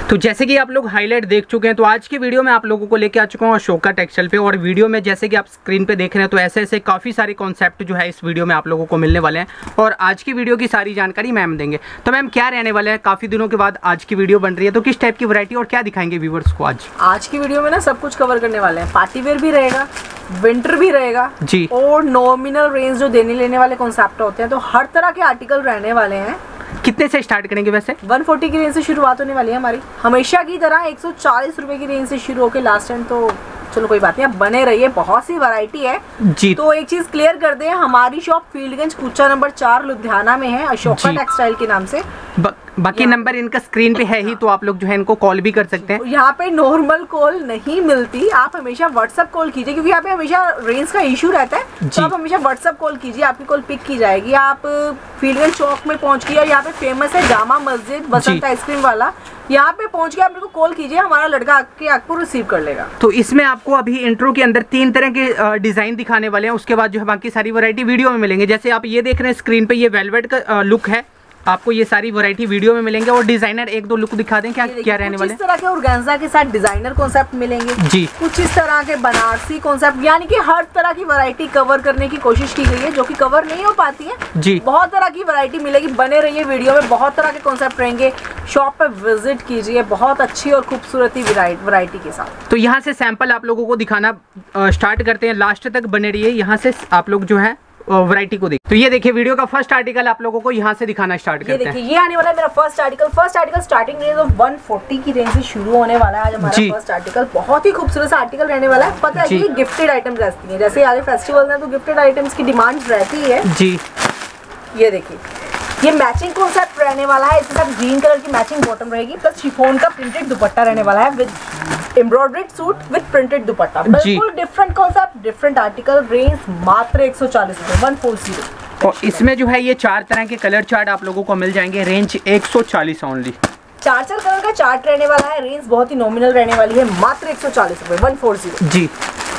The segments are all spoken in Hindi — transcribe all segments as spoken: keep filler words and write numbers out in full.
तो जैसे कि आप लोग हाईलाइट देख चुके हैं, तो आज की वीडियो में आप लोगों को लेके आ चुका हूँ अशोका टेक्सटाइल पे। और वीडियो में जैसे कि आप स्क्रीन पे देख रहे हैं, तो ऐसे ऐसे काफ़ी सारे कॉन्सेप्ट जो है इस वीडियो में आप लोगों को मिलने वाले हैं। और आज की वीडियो की सारी जानकारी मैम देंगे। तो मैम क्या रहने वाला है, काफ़ी दिनों के बाद आज की वीडियो बन रही है, तो किस टाइप की वैरायटी और क्या दिखाएंगे व्यूवर्स को आज? आज की वीडियो में ना सब कुछ कवर करने वाले हैं। पार्टी वेयर भी रहेगा, विंटर भी रहेगा जी, और नॉमिनल रेंज जो देने लेने वाले कॉन्सेप्ट होते हैं, तो हर तरह के आर्टिकल रहने वाले हैं। कितने से स्टार्ट करेंगे वैसे? एक सौ चालीस की रेंज से शुरुआत होने वाली है हमारी, हमेशा की तरह एक सौ चालीस रुपए की रेंज से शुरू होकर लास्ट टाइम तो चलो कोई बात नहीं, अब बने रहिए, बहुत सी वैरायटी है जी। तो एक चीज क्लियर कर दें, हमारी शॉप फील्डगंज कूचा नंबर चार लुधियाना में है, अशोका टेक्सटाइल के नाम से। ब, बाकी नंबर इनका स्क्रीन पे है ही, तो आप लोग जो है इनको कॉल भी कर सकते हैं। यहाँ पे नॉर्मल कॉल नहीं मिलती, आप हमेशा व्हाट्सएप कॉल कीजिए, क्योंकि यहाँ पे हमेशा रेंज का इशू रहता है। तो आप हमेशा व्हाट्सएप कॉल कीजिए, आपकी कॉल पिक की जाएगी। आप फील्डगंज चौक में पहुँच गया, यहाँ पे फेमस है जामा मस्जिद बसंत आइसक्रीम वाला, यहाँ पे पहुंच के आप मेरे को कॉल कीजिए, हमारा लड़का आके आपको रिसीव कर लेगा। तो इसमें आपको अभी इंट्रो के अंदर तीन तरह के डिजाइन दिखाने वाले हैं, उसके बाद जो है बाकी सारी वैरायटी वीडियो में मिलेंगे। जैसे आप ये देख रहे हैं स्क्रीन पे, ये वेलवेट का लुक है, आपको ये सारी वैरायटी वीडियो में मिलेंगे। और डिजाइनर एक दो लुक दिखा दें, क्या क्या रहने वाले? इस तरह के ऑर्गेन्जा के साथ डिजाइनर कॉन्सेप्ट मिलेंगे जी, कुछ इस तरह के बनारसी कॉन्सेप्ट, यानी कि हर तरह की वैरायटी कवर करने की कोशिश की गई है, जो कि कवर नहीं हो पाती है जी। बहुत तरह की वैरायटी मिलेगी, बने रहिए वीडियो में, बहुत तरह के कॉन्सेप्ट रहेंगे। शॉप पे विजिट कीजिए, बहुत अच्छी और खूबसूरती वैरायटी के साथ। तो यहाँ से सैंपल आप लोगों को दिखाना स्टार्ट करते हैं, लास्ट तक बने रहिए, यहाँ से आप लोग जो है वैरायटी को देख। तो ये देखिए वीडियो का फर्स्ट आर्टिकल आप लोगों को यहाँ से दिखाना स्टार्ट करते हैं। ये देखिए, ये आने वाला है मेरा first article. First article starting range of एक सौ चालीस की रेंज से शुरू होने वाला है आज हमारा फर्स्ट आर्टिकल। बहुत ही खूबसूरत सा आर्टिकल रहने वाला है। पता है कि गिफ्टेड आइटम्स रहती है, जैसे आगे फेस्टिवल है तो गिफ्टेड आइटम्स की डिमांड रहती है जी। ये देखिए, ये मैचिंग कॉन्सेप्ट रहने वाला है, इसके साथ ग्रीन कलर की मैचिंग बॉटम रहेगी, प्लस शिफॉन का प्रिंटेड दुपट्टा रहने वाला है with embroidered suit with printed dupatta. बिल्कुल different concept, different article, range मात्र एक सौ चालीस रुपए, एक सौ चालीस। और इसमें जो है ये चार तरह के कलर चार्ट आप लोगों को मिल जाएंगे, रेंज एक सौ चालीस ओनली। चार चार कलर का चार्ट रहने वाला है, रेंज बहुत ही नॉमिनल रहने वाली है, मात्र एक सौ चालीस रुपए, एक सौ चालीस जी।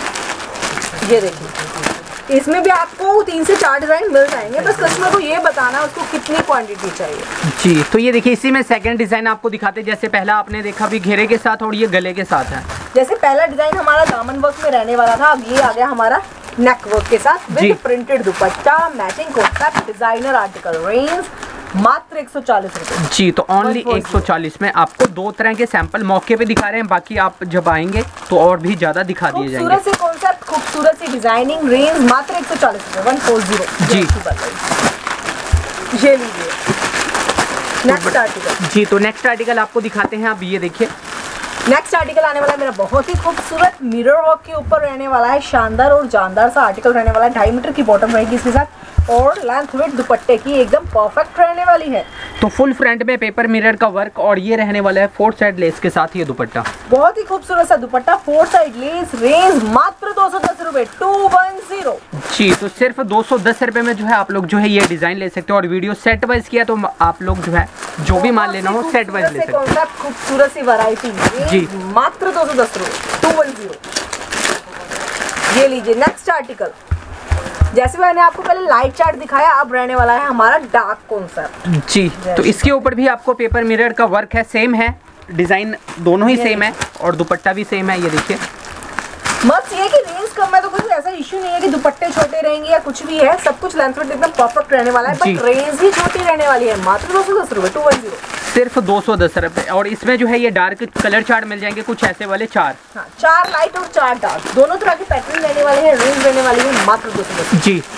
ये देखिए, इसमें भी आपको तीन से चार डिजाइन मिल जाएंगे, बस कस्टमर को ये बताना उसको कितनी क्वांटिटी चाहिए जी। तो ये देखिए, इसी में सेकंड डिजाइन आपको दिखाते हैं। जैसे पहला आपने देखा भी घेरे के साथ, और ये गले के साथ है। जैसे पहला डिजाइन हमारा दामन वर्क में रहने वाला था, अब ये आ गया हमारा नेक वर्क के साथ with printed dupatta, matching concept, designer article, range मात्र एक सौ चालीस रुपए जी। तो ओनली एक सौ चालीस में आपको दो तरह के सैंपल मौके पे दिखा रहे हैं, बाकी आप जब आएंगे तो और भी ज्यादा दिखा दिए जाएंगे। खूबसूरत सी कॉन्सेप्ट, खूबसूरत सी डिजाइनिंग, रेंज मात्र एक सौ चालीस रुपए, एक सौ चालीस जी। ये लीजिए नेक्स्ट आर्टिकल जी। तो नेक्स्ट आर्टिकल आपको दिखाते हैं, आप ये देखिए। नेक्स्ट आर्टिकल आने वाला है मेरा बहुत ही खूबसूरत मिरर वर्क के ऊपर रहने वाला है, शानदार और जानदार सा आर्टिकल रहने वाला है। ढाई मीटर की बॉटम रहेगी इसके साथ, और लेंथ विड्थ दुपट्टे की एकदम परफेक्ट रहने वाली है। तो फुल फ्रंट में पेपर मिरर का वर्क, और ये रहने वाला है फोर साइड लेस के साथ ये दुपट्टा। बहुत ही खूबसूरत सा dupatta, four side lace, range मात्र दो सौ दस रुपए, टू वन जीरो जी। तो सिर्फ दो सौ दस रुपए में जो है आप लोग जो है ये डिजाइन ले सकते हो। और वीडियो सेट वाइज किया तो आप लोग जो है जो भी माल लेना हो सेट वाइज ले सकते हो। खूबसूरत सी वैरायटी जी, मात्र दो सौ दस रुपए, टू वन जीरो। ये लीजिए नेक्स्ट आर्टिकल। जैसे मैंने आपको पहले लाइट चार्ट दिखाया, अब रहने वाला है हमारा डार्क कॉन्सेप्ट जी। तो इसके ऊपर भी आपको पेपर मिरर का वर्क है, सेम है, डिजाइन दोनों ही सेम है, और दुपट्टा भी सेम है। ये देखिए, मस्त ये कि रेंज कम है तो कुछ ऐसा इश्यू नहीं है कि दुपट्टे छोटे रहेंगे या कुछ भी है, सब कुछ लेंथ विड्थ एकदम परफेक्ट रहने वाला है, बट रेंज ही छोटी रहने वाली है, मात्र दो सौ दस रुपए, टू वन जीरो, सिर्फ दो सौ दस रुपए। और इसमें जो है ये डार्क कलर चार्ट मिल जाएंगे, कुछ ऐसे वाले चार, हाँ, चार लाइट और चार डार्क, दोनों तरह की पैटर्न रहने वाले हैं, रेंज रहने वाली है मात्र दो सौ दस जी।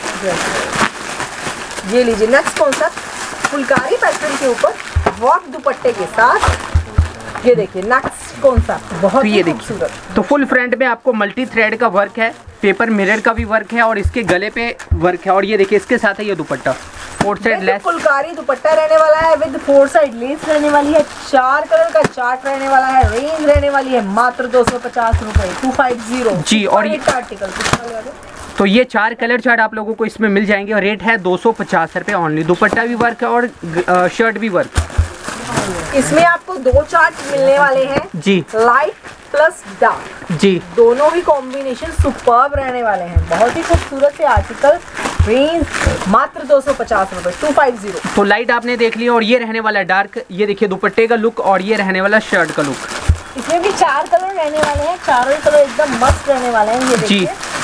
ये लीजिए नेक्स्ट कॉन्सेप्ट, फुलकारी पैटर्न के ऊपर वर्क दुपट्टे के साथ। ये देखिए नेक्स्ट कॉन्सेप्ट, बहुत ही खूबसूरत। तो फुल फ्रंट में आपको मल्टी थ्रेड का वर्क है, पेपर मिरर का भी वर्क है, और इसके गले पे वर्क है। और ये देखिए इसके साथ है ये dupatta, four side lace phulkari dupatta रहने वाला है विद फोर साइड लेस रहने वाली है, चार कलर का चार्ट रहने वाला है, रेंज रहने वाली है मात्र दो सौ पचास रुपए, टू फाइव जीरो जी। और ये आर्टिकल तो ये चार कलर चार्ट आप लोगों को इसमें मिल जाएंगे, और रेट है दो सौ पचास रुपए ओनली। दुपट्टा भी वर्क है और शर्ट भी वर्क। इसमें आपको दो चार्ट मिलने वाले हैं जी, लाइट प्लस डार्क जी, दोनों ही कॉम्बिनेशन सुपर्ब रहने वाले हैं। बहुत ही खूबसूरत से आर्टिकल, रेंज मात्र दो सौ पचास रुपए, टू फाइव जीरो। तो लाइट आपने देख लिया और ये रहने वाला डार्क, ये देखिए दुपट्टे का लुक और ये रहने वाला शर्ट का लुक। इसमें भी चार कलर रहने वाले हैं, चारों ही कलर एकदम मस्त रहने वाले हैं। ये देखिए,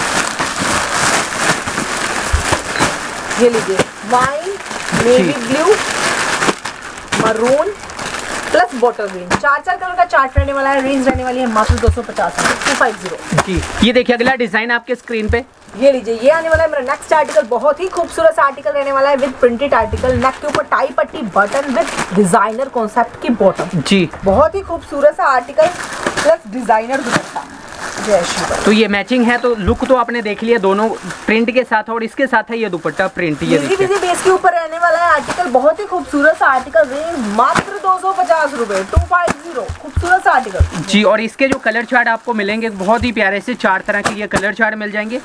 ये लीजिए wine, navy blue, maroon plus bottle green, चार चार कलर का चार्ट रहने वाला है। रेंज रहने वाली है मात्र दो सौ पचास, टू फाइव जीरो। जी, ये देखिए अगला डिजाइन आपके स्क्रीन पे, ये लीजिए, ये आने वाला है मेरा नेक्स्ट आर्टिकल। बहुत ही खूबसूरत आर्टिकल रहने वाला है विद प्रिंटेड आर्टिकल, नेक के ऊपर टाई पट्टी बटन विद डिजाइनर कॉन्सेप्ट की बॉटम। जी, बहुत ही खूबसूरत सा आर्टिकल प्लस डिजाइनर दुपट्टा। जय श्री। तो ये मैचिंग है, तो लुक तो आपने देख लिया दोनों प्रिंट के साथ, और इसके साथ है ये दुपट्टा प्रिंट। ये देखिए बेस के ऊपर रहने वाला है आर्टिकल, बहुत ही खूबसूरत सा आर्टिकल। रेंज मात्र दो सौ पचास रुपए, टू फाइव जीरो। खूबसूरत सा आर्टिकल जी। और इसके जो कलर चार्ट आपको मिलेंगे बहुत ही प्यारे से, चार तरह के ये कलर चार्ट मिल जाएंगे।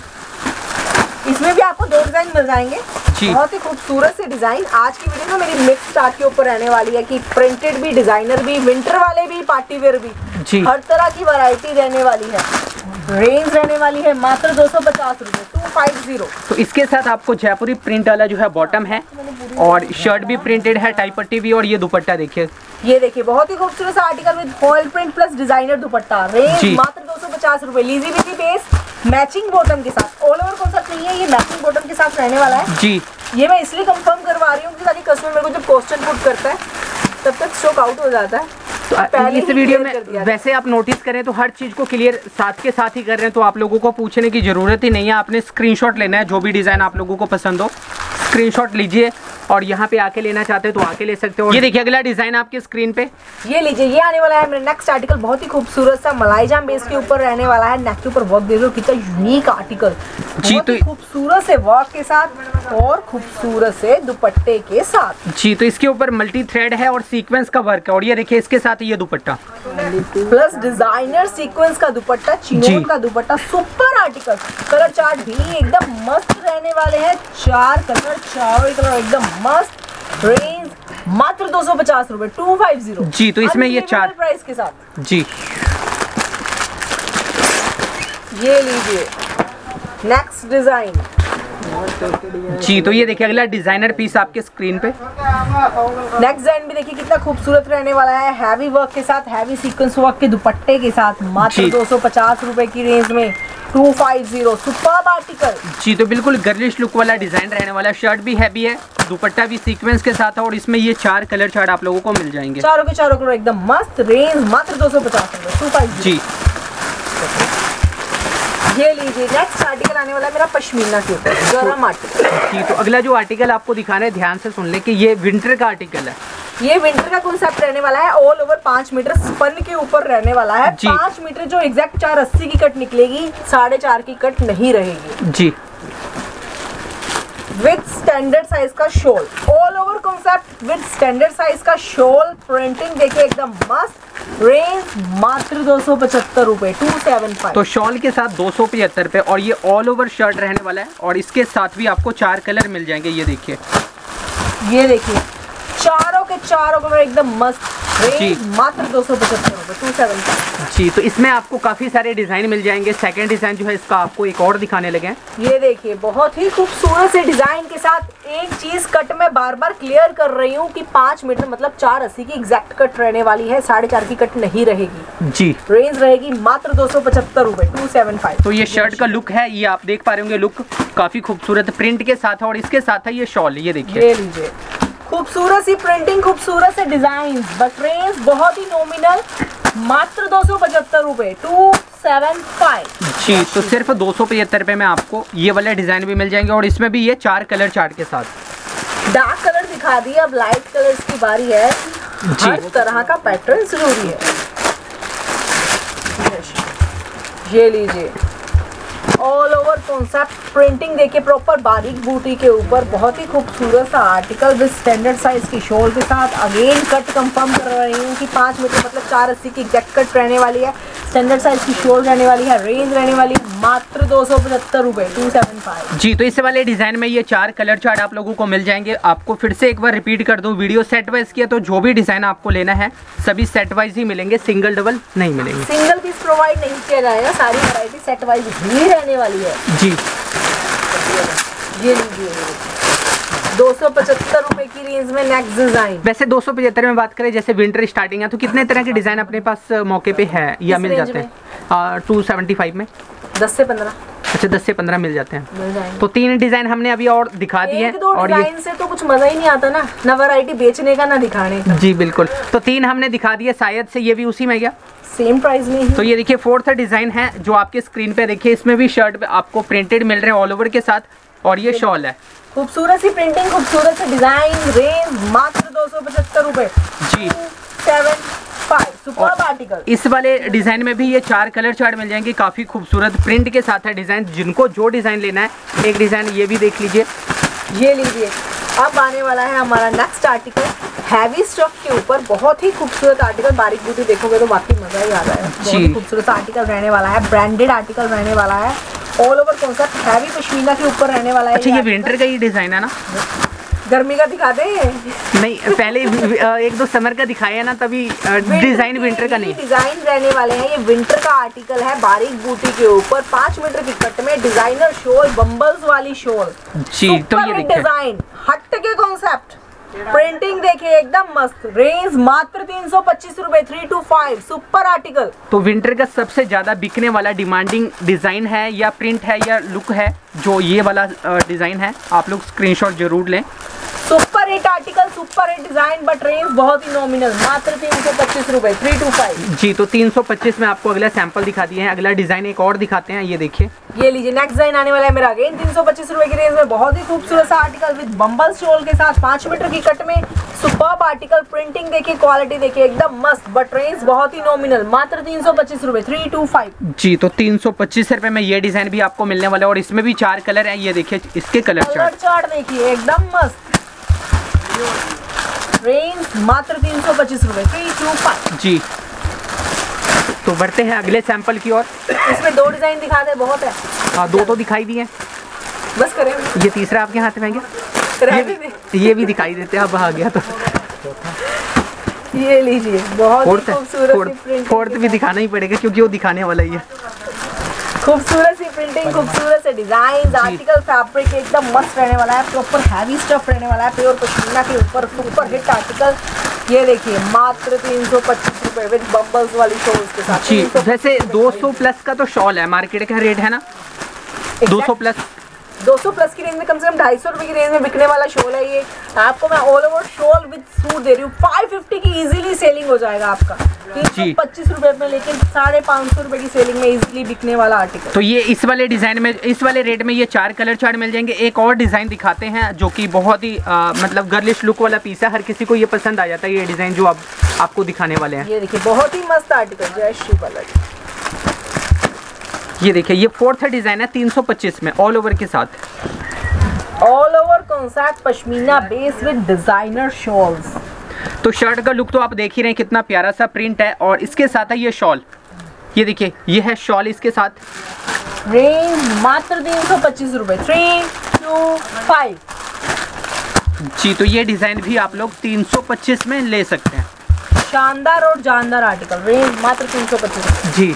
इसमें भी आपको दो डिजाइन मिल जाएंगे, बहुत ही खूबसूरत से डिजाइन। आज की वीडियो में मेरी मिक्स चार्ट के ऊपर रहने वाली है कि प्रिंटेड भी, डिजाइनर भी, विंटर वाले भी, पार्टी वेयर भी जी, हर तरह की वैरायटी रहने वाली है। रेंज रहने वाली है मात्र दो सौ पचास रुपए, टू फाइव जीरो। तो इसके साथ आपको जयपुरी प्रिंट वाला जो है बॉटम है और शर्ट भी प्रिंटेड है, टाई पट्टी भी, और ये दुपट्टा देखिए, ये देखिए बहुत ही खूबसूरत सा article with foil print plus designer dupatta. Range मात्र दो सौ पचास रुपए, लीजी विजी बेस मैचिंग बॉटम के साथ। ऑल ओवर कॉन्सेप्ट नहीं है, ये मैचिंग बॉटम के साथ रहने वाला है जी। ये मैं इसलिए कंफर्म करवा रही हूँ कि ताकि कस्टमर मेरे को जब क्वेश्चन पुट करता है तब तक स्टॉक आउट हो जाता है। तो पहले इस वीडियो में वैसे आप नोटिस करें तो हर चीज़ को क्लियर साथ के साथ ही कर रहे हैं, तो आप लोगों को पूछने की ज़रूरत ही नहीं है। आपने स्क्रीनशॉट लेना है, जो भी डिज़ाइन आप लोगों को पसंद हो स्क्रीनशॉट लीजिए, और यहाँ पे आके लेना चाहते हो तो आके ले सकते हो। ये देखिए अगला डिज़ाइन आपके स्क्रीन पे, ये लीजिए, ये आने वाला है मेरा नेक्स्ट आर्टिकल। बहुत ही खूबसूरत सा मलाई जाम बेस के ऊपर रहने वाला है। नेक के ऊपर वर्क दे दो, कितना यूनिक आर्टिकल जी। तो खूबसूरत से वर्क के साथ और खूबसूरत से दुपट्टे के साथ जी। तो इसके ऊपर मल्टी थ्रेड है और सीक्वेंस का वर्क है, और ये देखिए इसके साथ ये दुपट्टा प्लस डिजाइनर सीक्वेंस का दुपट्टा, चिनोन का dupatta, super article. Colour chart भी एकदम मस्त रहने वाले हैं, चार कलर, चारों कलर एकदम मस्त। रेंज मात्र दो सौ पचास रुपए, टू फाइव जीरो जी। तो इसमें ये चार प्राइस के साथ जी। ये लीजिए नेक्स्ट डिजाइन जी। तो ये देखिए अगला डिजाइनर पीस आपके स्क्रीन पे, नेक्स्ट डिजाइन भी देखिए कितना खूबसूरत रहने वाला है, हैवी वर्क के साथ, हैवी सीक्वेंस वर्क के दुपट्टे के साथ, मात्र दो सौ पचास रुपए की रेंज में, two five zero. Superb article जी। तो बिल्कुल गर्लिश लुक वाला डिजाइन रहने वाला, शर्ट भी हैवी है, दुपट्टा भी सीक्वेंस के साथ है, और इसमें ये चार कलर चार्ट आप लोगों को मिल जाएंगे, चारों के चारों कलर एकदम मस्त। रेंज मात्र दो सौ पचास रुपए, टू फाइव जी। ये लीजिए नेक्स्ट आर्टिकल आने वाला है मेरा पश्मीना के ऊपर, गरम आर्टिकल जी। तो अगला जो आर्टिकल आपको दिखाना है ध्यान से सुन ले कि ये विंटर का आर्टिकल है। ये विंटर का कॉन्सेप्ट रहने वाला है, ऑल ओवर पाँच मीटर स्पन के ऊपर रहने वाला है। पाँच मीटर जो एग्जैक्ट चार अस्सी की कट निकलेगी, साढ़े चार की कट नहीं रहेगी जी। विद स्टैंडर्ड साइज का shawl, all over concept with standard size का शॉल, प्रिंटिंग देखिए एकदम मस्त। रेंज मात्र दो सौ पचहत्तर रुपए, टू सेवन फाइव। तो शॉल के साथ दो सौ पचहत्तर पे, और ये ऑल ओवर शर्ट रहने वाला है, और इसके साथ भी आपको चार कलर मिल जाएंगे। ये देखिए, ये देखिए चारों के चारों कलर एकदम मस्त। रेंज मात्र दो सौ पचहत्तर रुपए, टू सेवन फाइव जी। तो इसमें आपको काफी सारे डिजाइन मिल जाएंगे। सेकंड डिजाइन जो है इसका आपको एक और दिखाने लगे हैं। ये देखिए बहुत ही खूबसूरत से डिजाइन के साथ एक चीज कट में बार बार क्लियर कर रही हूँ कि पाँच मीटर मतलब चार अस्सी की एग्जैक्ट कट रहने वाली है, साढ़े चार की कट नहीं रहेगी जी। रेंज रहेगी मात्र दो सौ पचहत्तर रुपए, टू सेवन फाइव। तो ये शर्ट का लुक है, ये आप देख पा रहे होंगे, लुक काफी खूबसूरत प्रिंट के साथ है, और इसके साथ है ये शॉल। ये देखिए, ये लीजिए खूबसूरत सी प्रिंटिंग, खूबसूरत से डिजाइन, बस रेंज बहुत ही नॉमिनल, मात्र दो सौ पचहत्तर रुपए, टू सेवन फाइव जी। तो सिर्फ दो सौ पचहत्तर रुपए में आपको ये वाले डिजाइन भी मिल जाएंगे, और इसमें भी ये चार कलर चार्ट के साथ। डार्क कलर दिखा दिए, अब लाइट कलर्स की बारी है। हर तरह का पैटर्न जरूरी है। ये लीजिए ऑल ओवर कॉन्सेप्ट प्रिंटिंग देखिए, प्रॉपर बारीक बूटी के ऊपर, बहुत ही खूबसूरत सा आर्टिकल विद स्टैंडर्ड साइज की शॉल के साथ। अगेन कट कंफर्म कर रही हूँ कि पाँच मीटर मतलब चार अस्सी की एग्जैक्ट कट रहने वाली है, स्टैंडर्ड साइज की शॉल रहने वाली है। रेंज रहने वाली है मात्र दो सौ पचहत्तर रुपए, टू सेवन फाइव जी। तो इस वाले डिजाइन में ये चार कलर चार्ट आप लोगों को मिल जाएंगे। आपको फिर से एक बार रिपीट कर दूं, वीडियो सेट वाइज किया तो जो भी डिजाइन आपको लेना है सभी सेट वाइज ही मिलेंगे, सिंगल डबल नहीं मिलेंगे। सिंगल पीस प्रोवाइड नहीं किया जाएगा, सारी वैरायटी सेट वाइज ही रहने वाली है जी। ये लीजिए दो सौ पचहत्तर रुपए की रेंज में नेक्स्ट डिजाइन। वैसे दो सौ पचहत्तर में बात करें, जैसे विंटर स्टार्टिंग है तो कितने तरह के डिजाइन अपने पास मौके पे है या मिल जाते हैं? टू सेवेंटी फाइव में दस से पंद्रह। अच्छा, दस से पंद्रह मिल जाते हैं। तो तीन डिजाइन हमने अभी और दिखा दिए हैं। और डिजाइन से तो कुछ मजा ही नहीं आता ना, ना वैरायटी बेचने का ना दिखाने का। जी बिल्कुल, तो तीन हमने दिखा दिए, शायद से ये भी उसी में गया, सेम प्राइस में ही। तो ये देखिए फोर्थ डिजाइन है जो आपके स्क्रीन पे देखिए, इसमें भी शर्ट पे आपको प्रिंटेड मिल रहे हैं ऑल ओवर के साथ, और ये शॉल है। खूबसूरत सी प्रिंटिंग, खूबसूरत सी डिजाइन, रेंज मात्र दो सौ पचहत्तर रुपए जी। Seven five superb article. इस वाले डिजाइन में भी ये चार कलर चार्ट मिल जाएंगे, काफी खूबसूरत प्रिंट के साथ है डिजाइन। जिनको जो डिजाइन लेना है, एक डिजाइन ये भी देख लीजिए, ये लीजिए। अब आने वाला है हमारा नेक्स्ट आर्टिकल, हैवी स्टफ के ऊपर बहुत ही खूबसूरत आर्टिकल। बारीक बूटी देखोगे तो बाकी मजा ही आ रहा है। बहुत ही खूबसूरत आर्टिकल रहने वाला है, ब्रांडेड आर्टिकल रहने वाला है, all over concept heavy pashmina के ऊपर रहने वाला है। अच्छा, ये विंटर का ही डिजाइन है ना? गर्मी का दिखा दे। नहीं, पहले एक दो समर का दिखाया है ना, तभी डिजाइन विंटर का नहीं। डिजाइन रहने वाले हैं, ये विंटर का आर्टिकल है, बारीक बूटी के ऊपर पाँच मीटर की कट में डिजाइनर शॉल, बम्बल्स वाली शॉल जी। तो ये देखिए डिजाइन, हट के कॉन्सेप्ट, प्रिंटिंग देखिए एकदम मस्त। रेंज मात्र तीन सौ पच्चीस रुपए, three two five super article. तो विंटर का सबसे ज्यादा बिकने वाला डिमांडिंग डिजाइन है या प्रिंट है या लुक है, जो ये वाला डिजाइन है, आप लोग स्क्रीनशॉट जरूर लें। Super hit article, super hit design, but range बहुत ही नॉमिनल, मात्र तीन सौ पच्चीस रुपए, थ्री टू फाइव जी। तो तीन सौ पच्चीस में आपको अगला सैंपल दिखा दिए हैं, अगला डिजाइन एक और दिखाते हैं, ये देखिए। ये लीजिए नेक्स्ट डिजाइन आने वाला है मेरा, अगेन तीन सौ पच्चीस रुपए की रेंज में बहुत ही खूबसूरत सा आर्टिकल विद बम्बल शॉल के साथ, पाँच मीटर की कट में, सुपर्ब आर्टिकल। प्रिंटिंग देखिए, क्वालिटी देखिए एकदम मस्त, बट रेंज बहुत ही नॉमिनल, मात्र तीन सौ पच्चीस रुपए, थ्री टू फाइव जी। तो तीन सौ पच्चीस रुपए में ये डिजाइन भी आपको मिलने वाला है, और इसमें भी चार कलर है, ये देखिए इसके कलर चार्ट चार्ट देखिए एकदम मस्त। रेंज मात्र तीन सौ पच्चीस रुपए, थ्री टू फाइव जी। तो बढ़ते हैं अगले सैंपल की ओर। इसमें दो डिजाइन दिखा दे, बहुत है। हाँ, दो तो दिखाई दिए, बस करें। ये तीसरा आपके हाथ में गया, ये भी, ये भी दिखाई देते हैं, अब आ गया तो ये लीजिए, बहुत ही खूबसूरत। फोर्थ भी दिखाना ही पड़ेगा क्योंकि वो दिखाने वाला ही है। खूबसूरत सी प्रिंटिंग, खूबसूरत से डिजाइन, आर्टिकल फैब्रिक एकदम मस्त रहने वाला है, प्रॉपर हैवी स्टफ रहने वाला है, प्योर पश्मीना के ऊपर सुपर हिट आर्टिकल। ये देखिए मात्र तीन सौ पच्चीस रुपए विद बम्बल्स वाली शॉल्स के साथ जी। वैसे दो सौ प्लस का तो शॉल है, मार्केट का रेट है ना दो सौ प्लस, दो सौ प्लस की रेंज में कम से कम ढाई सौ रुपए की रेंज में बिकने वाला शॉल है ये। आपको मैं all over shawl with suit दे रही हूँ, पाँच सौ पचास की इजीली सेलिंग हो जाएगा आपका, तीन सौ पच्चीस रुपए में, लेकिन साढ़े पाँच सौ रुपए की सेलिंग में इजीली बिकने वाला आर्टिकल। तो ये इस वाले डिजाइन में, इस वाले रेट में ये चार कलर चार्ट मिल जाएंगे। एक और डिजाइन दिखाते हैं जो कि बहुत ही आ, मतलब गर्लिश लुक वाला पीस है, हर किसी को ये पसंद आ जाता है ये डिजाइन जो अब आप, आपको दिखाने वाले हैं। ये देखिए बहुत ही मस्त आर्टिकल, जय श्री बालाजी। ये देखिए, ये फोर्थ डिजाइन है तीन सौ पच्चीस में, ऑल ओवर के साथ, all over concept pashmina base with designer shawls. तो शर्ट का लुक तो आप देख ही रहे हैं, कितना प्यारा सा प्रिंट है, और इसके साथ है ये शॉल, ये देखिए ये है शॉल इसके साथ। रेंज मात्र तीन सौ पच्चीस रुपए, थ्री टू फाइव जी। तो ये डिजाइन भी आप लोग तीन सौ पच्चीस में ले सकते हैं, शानदार और जानदार आर्टिकल, रेंज मात्र तीन सौ पच्चीस जी।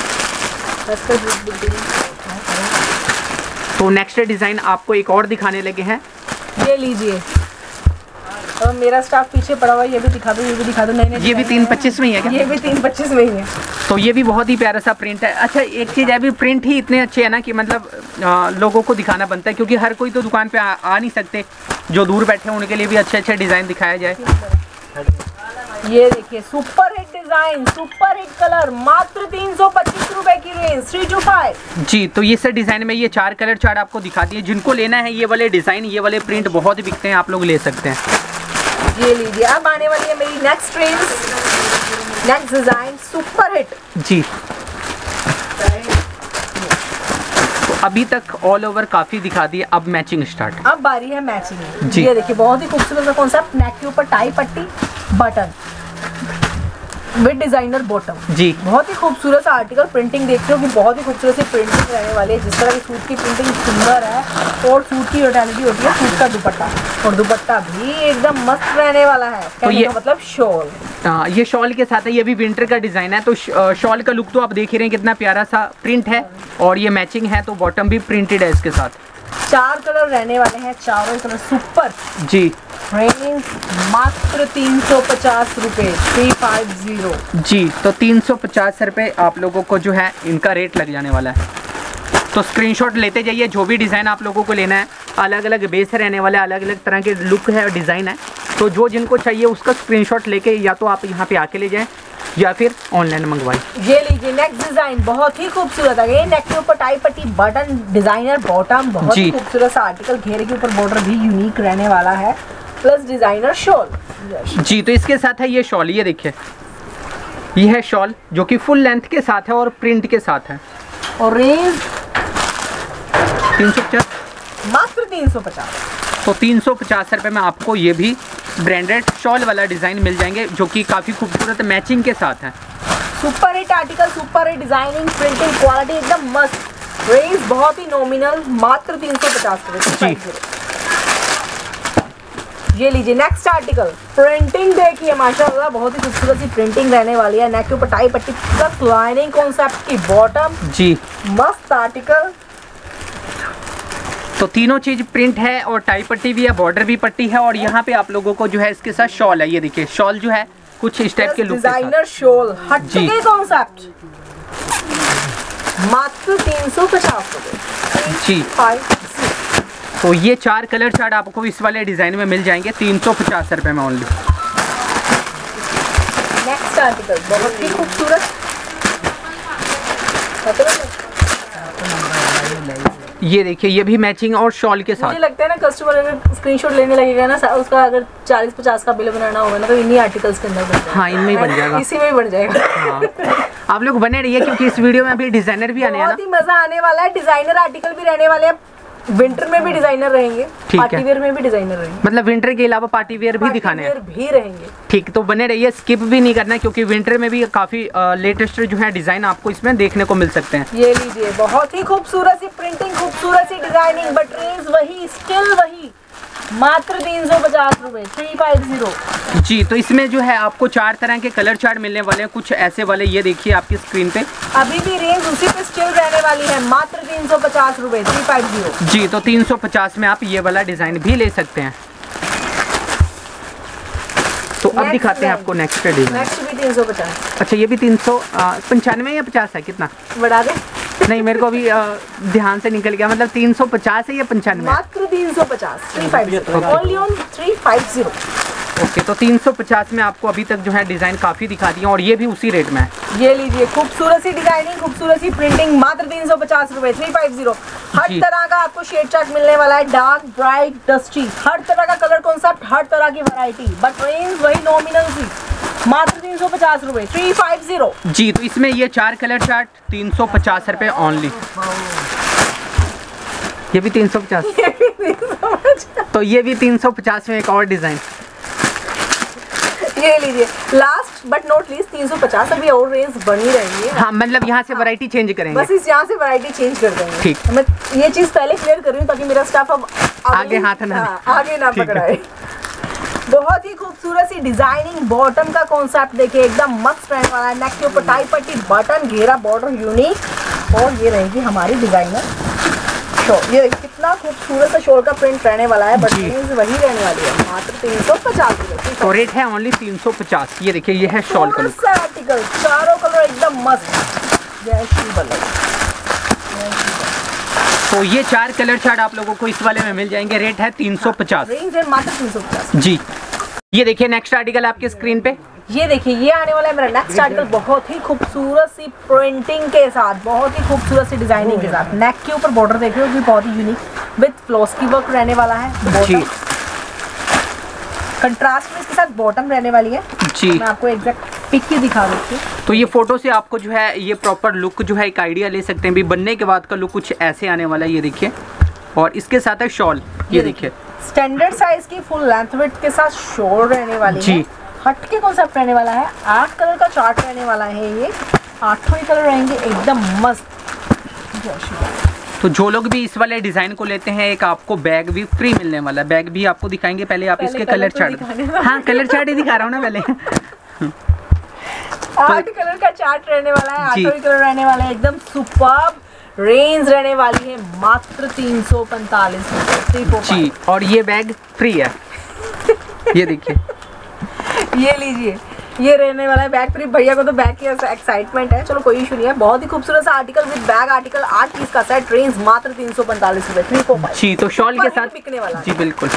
तो नेक्स्ट डिजाइन आपको एक और दिखाने लगे हैं, ये लीजिए। और मेरा स्टाफ पीछे पड़ा हुआ है, ये भी दिखा दो, ये भी दिखा दो। नहीं नहीं, ये भी तीन पच्चीस में ही है क्या? ये भी तीन पच्चीस में ही है। तो ये भी बहुत ही प्यारा सा प्रिंट है। अच्छा, एक चीज़ है, अभी प्रिंट ही इतने अच्छे है ना कि मतलब आ, लोगों को दिखाना बनता है, क्योंकि हर कोई तो दुकान पे आ, आ नहीं सकते, जो दूर बैठे हैं उनके लिए भी अच्छे अच्छे डिज़ाइन दिखाया जाए। ये देखिए super hit design, super hit colour, मात्र तीन सौ पच्चीस रुपए की रेंज, थ्री टू फाइव जी। तो ये सर डिजाइन में ये चार कलर चार्ट आपको दिखा दिए, जिनको लेना है ये वाले डिजाइन, ये वाले प्रिंट बहुत ही बिकते हैं, आप लोग ले सकते हैं। ये लीजिए, अब आने वाली है मेरी next range, next design super hit जी। तो अभी तक ऑल ओवर काफी दिखा दिए, अब मैचिंग स्टार्ट। अब बारी है मैचिंग जी। ये देखिए बहुत ही खूबसूरत सा कॉन्सेप्ट, नेक के ऊपर टाई पट्टी, बटन विद डिजाइनर बॉटम जी। बहुत ही खूबसूरत सा आर्टिकल, प्रिंटिंग देख रहे हो कि बहुत ही खूबसूरत सी प्रिंटिंग रहने वाली है। जिस तरह की सूट की प्रिंटिंग सुंदर है, और सूट की टोटलिटी होती है सूट का दुपट्टा, और दुपट्टा भी एकदम मस्त रहने वाला है। तो ये मतलब शॉल, आ, ये शॉल के साथ है, ये भी विंटर का डिजाइन है। तो शॉल का लुक तो आप देख ही रहे हैं, कितना प्यारा सा प्रिंट है, और ये मैचिंग है, तो बॉटम भी प्रिंटेड है इसके साथ। चार कलर रहने वाले हैं, चारों कलर सुपर जी। रेंज मात्र तीन सौ पचास रुपए, थ्री फाइव जीरो जी। तो तीन सौ पचास रुपये आप लोगों को जो है इनका रेट लग जाने वाला है। तो स्क्रीनशॉट लेते जाइए, जो भी डिज़ाइन आप लोगों को लेना है, अलग अलग बेस रहने वाले, अलग अलग तरह के लुक है और डिज़ाइन है। तो जो जिनको चाहिए उसका स्क्रीनशॉट लेके या तो आप यहाँ पे आके ले जाएं या फिर ऑनलाइन मंगवाएं। ये लीजिए नेक्स्ट डिजाइन बहुत ही खूबसूरत है। ये नेक के ऊपर टाई पट्टी बटन डिजाइनर बॉटम, बहुत ही खूबसूरत सा आर्टिकल, घेरे के ऊपर बॉर्डर भी यूनिक रहने वाला है, प्लस डिजाइनर शॉल। जी। तो इसके साथ है ये शॉल, ये देखिए ये है शॉल जो कि फुल लेंथ के साथ है और प्रिंट के साथ है। और रेंज तीन सौ पचास, मात्र तीन सौ पचास। तो तीन सौ पचास रुपये में आपको ये भी ब्रांडेड शॉल वाला डिज़ाइन मिल जाएंगे जो कि काफ़ी खूबसूरत मैचिंग के साथ है। Super hit article, super hit designing, printing quality एकदम मस्त। रेंज बहुत ही नॉमिनल, मात्र तीन सौ पचास रुपये। ये लीजिए नेक्स्ट आर्टिकल, प्रिंटिंग देखिए माशाल्लाह, बहुत ही खूबसूरत सी प्रिंटिंग रहने वाली है। नेक के ऊपर टाई पट्टी प्लस लाइनिंग कॉन्सेप्ट की बॉटम जी, मस्त आर्टिकल। तो तीनों चीज प्रिंट है और टाई पट्टी भी है, बॉर्डर भी पट्टी है और यहाँ पे आप लोगों को जो है इसके साथ शॉल है। ये देखिए शॉल जो है कुछ इस टाइप के लुक के साथ, डिजाइनर शॉल, हटके कॉन्सेप्ट, मात्र तीन सौ पचास रुपए जी। तो ये चार कलर चार्ट आपको इस वाले डिजाइन में मिल जाएंगे तीन सौ पचास रुपए में ओनली। नेक्स्ट आर्टिकल बहुत ही खूबसूरत, ये देखिए ये भी मैचिंग और शॉल के साथ। मुझे लगता है ना कस्टमर अगर स्क्रीनशॉट लेने लगेगा ना, उसका अगर चालीस पचास का बिल बनाना होगा ना तो इन्हीं आर्टिकल्स के अंदर बन जाएगा। हाँ, इनमें ही बन जाएगा, इसी में ही बन जाएगा। हाँ। आप लोग बने रहिए क्योंकि इस वीडियो में अभी डिजाइनर भी आने हैं ना, बहुत ही मजा आने वाला है। डिजाइनर आर्टिकल भी रहने वाले हैं, विंटर में भी डिजाइनर रहेंगे, पार्टी वेयर में भी डिजाइनर रहेंगे, मतलब विंटर के अलावा पार्टी वेयर भी दिखाने हैं भी रहेंगे। ठीक, तो बने रहिए, स्किप भी नहीं करना क्योंकि विंटर में भी काफी लेटेस्ट जो है डिजाइन आपको इसमें देखने को मिल सकते हैं। ये लीजिए बहुत ही खूबसूरत सी प्रिंटिंग, खूबसूरत सी डिजाइनिंग, बट रेंज वही, स्टिल वही, मात्र तीन सौ पचास रुपए, थ्री फाइव जीरो जी। तो इसमें जो है आपको चार तरह के कलर चार्ट मिलने वाले हैं, कुछ ऐसे वाले, ये देखिए आपकी स्क्रीन पे अभी भी रेंज उसी पे स्टिल रहने वाली है, मात्र तीन सौ पचास रुपए, थ्री फाइव जीरो जी। तो तीन सौ पचास में आप ये वाला डिजाइन भी ले सकते हैं। तो अब दिखाते हैं आपको नेक्स्ट डिजाइन। नेक्स्ट भी तीन सौ पचास। अच्छा, ये भी तीन सौ पंचानवे या पचास है, कितना बढ़ा दे? नहीं, मेरे को अभी ध्यान से निकल गया, मतलब तीन सौ पचास है या पंचानवे? मात्र तीन सौ पचास, three five zero, only on three five zero. Okay, तो तीन सौ पचास में आपको अभी तक जो है डिजाइन काफी दिखा दिए और ये भी उसी रेट में है। ये लीजिए खूबसूरत सी डिजाइनिंग, खूबसूरत सी प्रिंटिंग, मात्र तीन सौ पचास रुपए, थ्री फाइव जीरो। हर तरह का आपको शेड चार्ट मिलने वाला है, डार्क, ब्राइट, डस्टी, हर तरह का कलर कॉन्सेप्ट, हर तरह की वैरायटी, बट रेंज वही नॉमिनल सी, मात्र तीन सौ पचास रुपए, थ्री फाइव जीरो जी। तो इसमें ये चार कलर चार्ट तीन सौ पचास रुपए ओनली। ये भी तीन सौ पचास, तो ये भी तीन सौ पचास में एक और डिजाइन। ये लीजिए लास्ट बट नॉट लीस्ट तीन सौ पचास, अभी और रेंज बनी रहेगी। हाँ, मतलब यहाँ से वैरायटी चेंज करेंगे, बस इस यहाँ से वैरायटी चेंज कर देंगे। ठीक, मैं ये चीज पहले क्लियर कर रही हूँ ताकि मेरा स्टाफ अब आगे हाथ ना आगे ना पकड़ाए। बहुत ही खूबसूरत सी डिजाइनिंग, बॉटम का कॉन्सेप्ट देखिए एकदम मस्त रहने वाला है। नेक के ऊपर टाई पट्टी, बटन, घेरा, बॉर्डर यूनिक, और ये रहेगी हमारी डिजाइनर शॉल। ये कितना खूबसूरत सा शॉल का प्रिंट रहने वाला है, बट रेंज वही रहने वाली है, मात्र तीन सौ पचास रुपए। तो रेट है ओनली तीन सौ पचास। ये देखिए ये है शॉल का लुक, आर्टिकल, चारों कलर एकदम मस्त। जय श्री बल्लभ। तो ये चार कलर चार्ट आप लोगों को इस वाले में मिल जाएंगे, रेट है तीन सौ पचास, रेंज है मात्र तीन सौ पचास जी। ये देखिए नेक्स्ट आर्टिकल आपके स्क्रीन पे, ये देखिए ये आने वाला है मेरा नेक्स्ट आर्टिकल, बहुत ही खूबसूरत सी प्रिंटिंग के साथ, बहुत ही खूबसूरत सी डिजाइनिंग के साथ। नेक के ऊपर बॉर्डर देख रहे हो कि बहुत ही यूनिक विद फ्लोस की वर्क रहने वाला है जी। कंट्रास्ट में इसके साथ बॉटम रहने वाली है जी। मैं आपको एग्जैक्ट पिक ही दिखा देती हूँ। तो ये फोटो से आपको जो है ये प्रॉपर लुक जो है एक आइडिया ले सकते हैं भी, बनने के बाद का लुक कुछ ऐसे आने वाला है। ये देखिए, और इसके साथ है शॉल, ये देखिए स्टैंडर्ड साइज की फुल लेंथ विड्थ के साथ शॉल रहने वाली जी। है, हटके कॉन्सेप्ट रहने वाला है, आठ कलर का चार्ट रहने वाला है, ये आठों ही कलर रहेंगे एकदम मस्त। तो जो लोग भी इस वाले डिजाइन को लेते हैं, एक आपको बैग भी फ्री मिलने वाला है। बैग भी आपको दिखाएंगे, पहले आप पहले इसके कलर चार्ट, हाँ कलर चार्ट ही दिखा रहा हूँ ना पहले। आठ कलर का चार्ट रहने वाला है, आठों ही कलर रहने वाला है, एकदम सुपर्ब। रेंज रहने वाली है मात्र तीन सौ पैंतालीस रुपए जी। और ये बैग फ्री है ये देखिए ये लीजिए, ये रहने वाला है बैग फ्री। भैया को तो बैग की एक्साइटमेंट है, चलो कोई इशू नहीं है। बहुत ही खूबसूरत सा आर्टिकल विद बैग आर्टिकल, आठ पीस का सेट, रेंज मात्र तीन सौ पैंतालीस रुपए थ्री फोर फाइव जी। तो शॉल के साथ बिकने वाला जी बिल्कुल।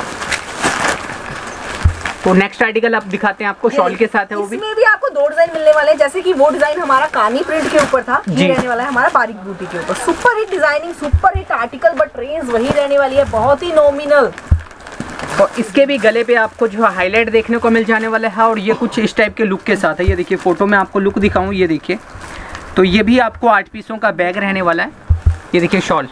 तो नेक्स्ट आर्टिकल आप दिखाते हैं, आपको शॉल के साथ है वो भी। इसमें भी आपको दो डिजाइन मिलने वाले हैं, जैसे कि वो डिजाइन हमारा कानी प्रिंट के ऊपर था, ये रहने वाला है हमारा बारीक बूटी के ऊपर। Super hit designing, super hit article, but range वही रहने वाली है, बहुत ही नॉमिनल। और इसके भी गले पे आपको जो हाईलाइट देखने को मिल जाने वाला है, और ये कुछ इस टाइप के लुक के साथ है। ये देखिए फोटो में आपको लुक दिखाऊं, ये देखिए। तो ये भी आपको आठ पीसों का बैग रहने वाला है। ये देखिए शॉल,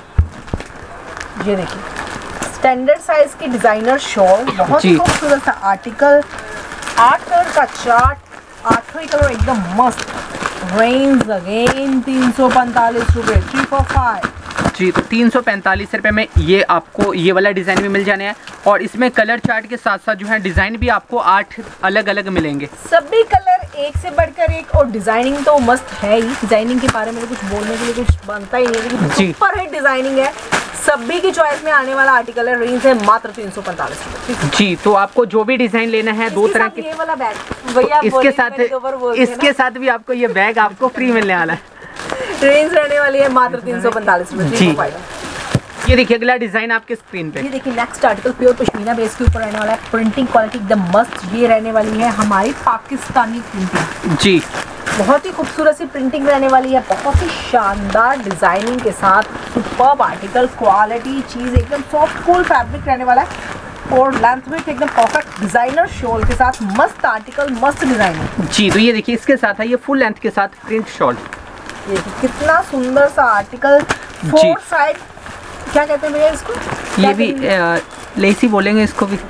ये देखिए स्टैंडर्ड साइज की डिजाइनर शॉल, बहुत ही खूबसूरत सा आर्टिकल, आठ कलर का चार्ट, आठों ही कलर एकदम मस्त। रेंज अगेन तीन सौ पैंतालीस रुपए थ्री फोर फाइव जी। तो तीन सौ पैंतालीस रुपये में ये आपको ये वाला डिज़ाइन भी मिल जाने हैं, और इसमें कलर चार्ट के साथ साथ जो है डिज़ाइन भी आपको आठ अलग अलग मिलेंगे। सभी कलर एक से बढ़कर एक, और डिजाइनिंग तो मस्त है ही। डिजाइनिंग के बारे में कुछ बोलने के लिए कुछ बनता ही नहीं है, सुपर हिट डिजाइनिंग है। सभी की चॉइस में आने वाला आर्टिकल है, रेंज है मात्र तीन सौ पैंतालीस रुपए जी। तो आपको जो भी डिजाइन लेना है, दो तरह के, ये वाला बैग भैया इसके साथ इसके साथ भी आपको ये बैग आपको फ्री मिलने वाला है। रेंज रहने वाली है मात्र तीन सौ पैंतालीस रुपए जी। ये देखिए अगला डिजाइन आपके स्क्रीन पे। ये देखिए next article pure pashmina base के ऊपर रहने वाला है, प्रिंटिंग क्वालिटी एकदम मस्त। ये रहने वाली है हमारी पाकिस्तानी प्रिंटिंग जी। बहुत ही खूबसूरत सी प्रिंटिंग रहने वाली है, बहुत ही शानदार डिजाइनिंग के साथ, सुपर्ब आर्टिकल, क्वालिटी चीज एकदम सॉफ्ट कूल फैब्रिक रहने वाला है, और लेंथ में एकदम परफेक्ट डिजाइनर शॉल के साथ मस्त आर्टिकल, मस्त डिजाइनिंग जी। तो ये देखिए इसके साथ है ये फुल लेंथ के साथ प्रिंट शॉल। ये कितना सुंदर सा आर्टिकल, फोर साइड, क्या कहते हैं भैया इसको? ये भी लेसी बोलेंगे इसको भी।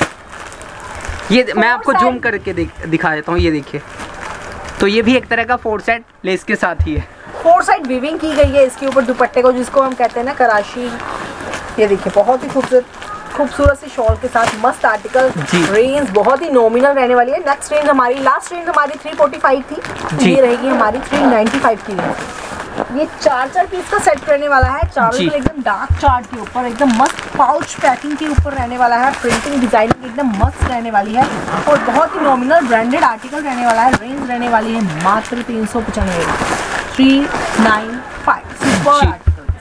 ये मैं आपको जूम करके दिखा देता हूँ, ये देखिए। तो ये भी एक तरह का फोर साइड लेस के साथ ही है, फोर साइड वीविंग की गई है इसके ऊपर दुपट्टे को, जिसको हम कहते हैं ना कराशी। ये देखिए बहुत ही खूबसूरत खूबसूरत सी शॉल के साथ मस्त आर्टिकल, रेंज बहुत ही नॉमिनल रहने वाली है। नेक्स्ट रेंज हमारी, लास्ट रेंज हमारी थ्री फोर्टी फाइव थी, ये रहेगी हमारी थ्री नाइन्टी फाइव की रेंज। ये चार चार पीस का सेट रहने वाला है, चारों एकदम डार्क चार्ट के ऊपर, एकदम मस्त पाउच पैकिंग के ऊपर रहने वाला है। प्रिंटिंग डिजाइनिंग एकदम मस्त रहने वाली है, और बहुत ही नॉमिनल ब्रांडेड आर्टिकल रहने वाला है। रेंज रहने वाली है मात्र तीन सौ पचानवे थ्री नाइन फाइव।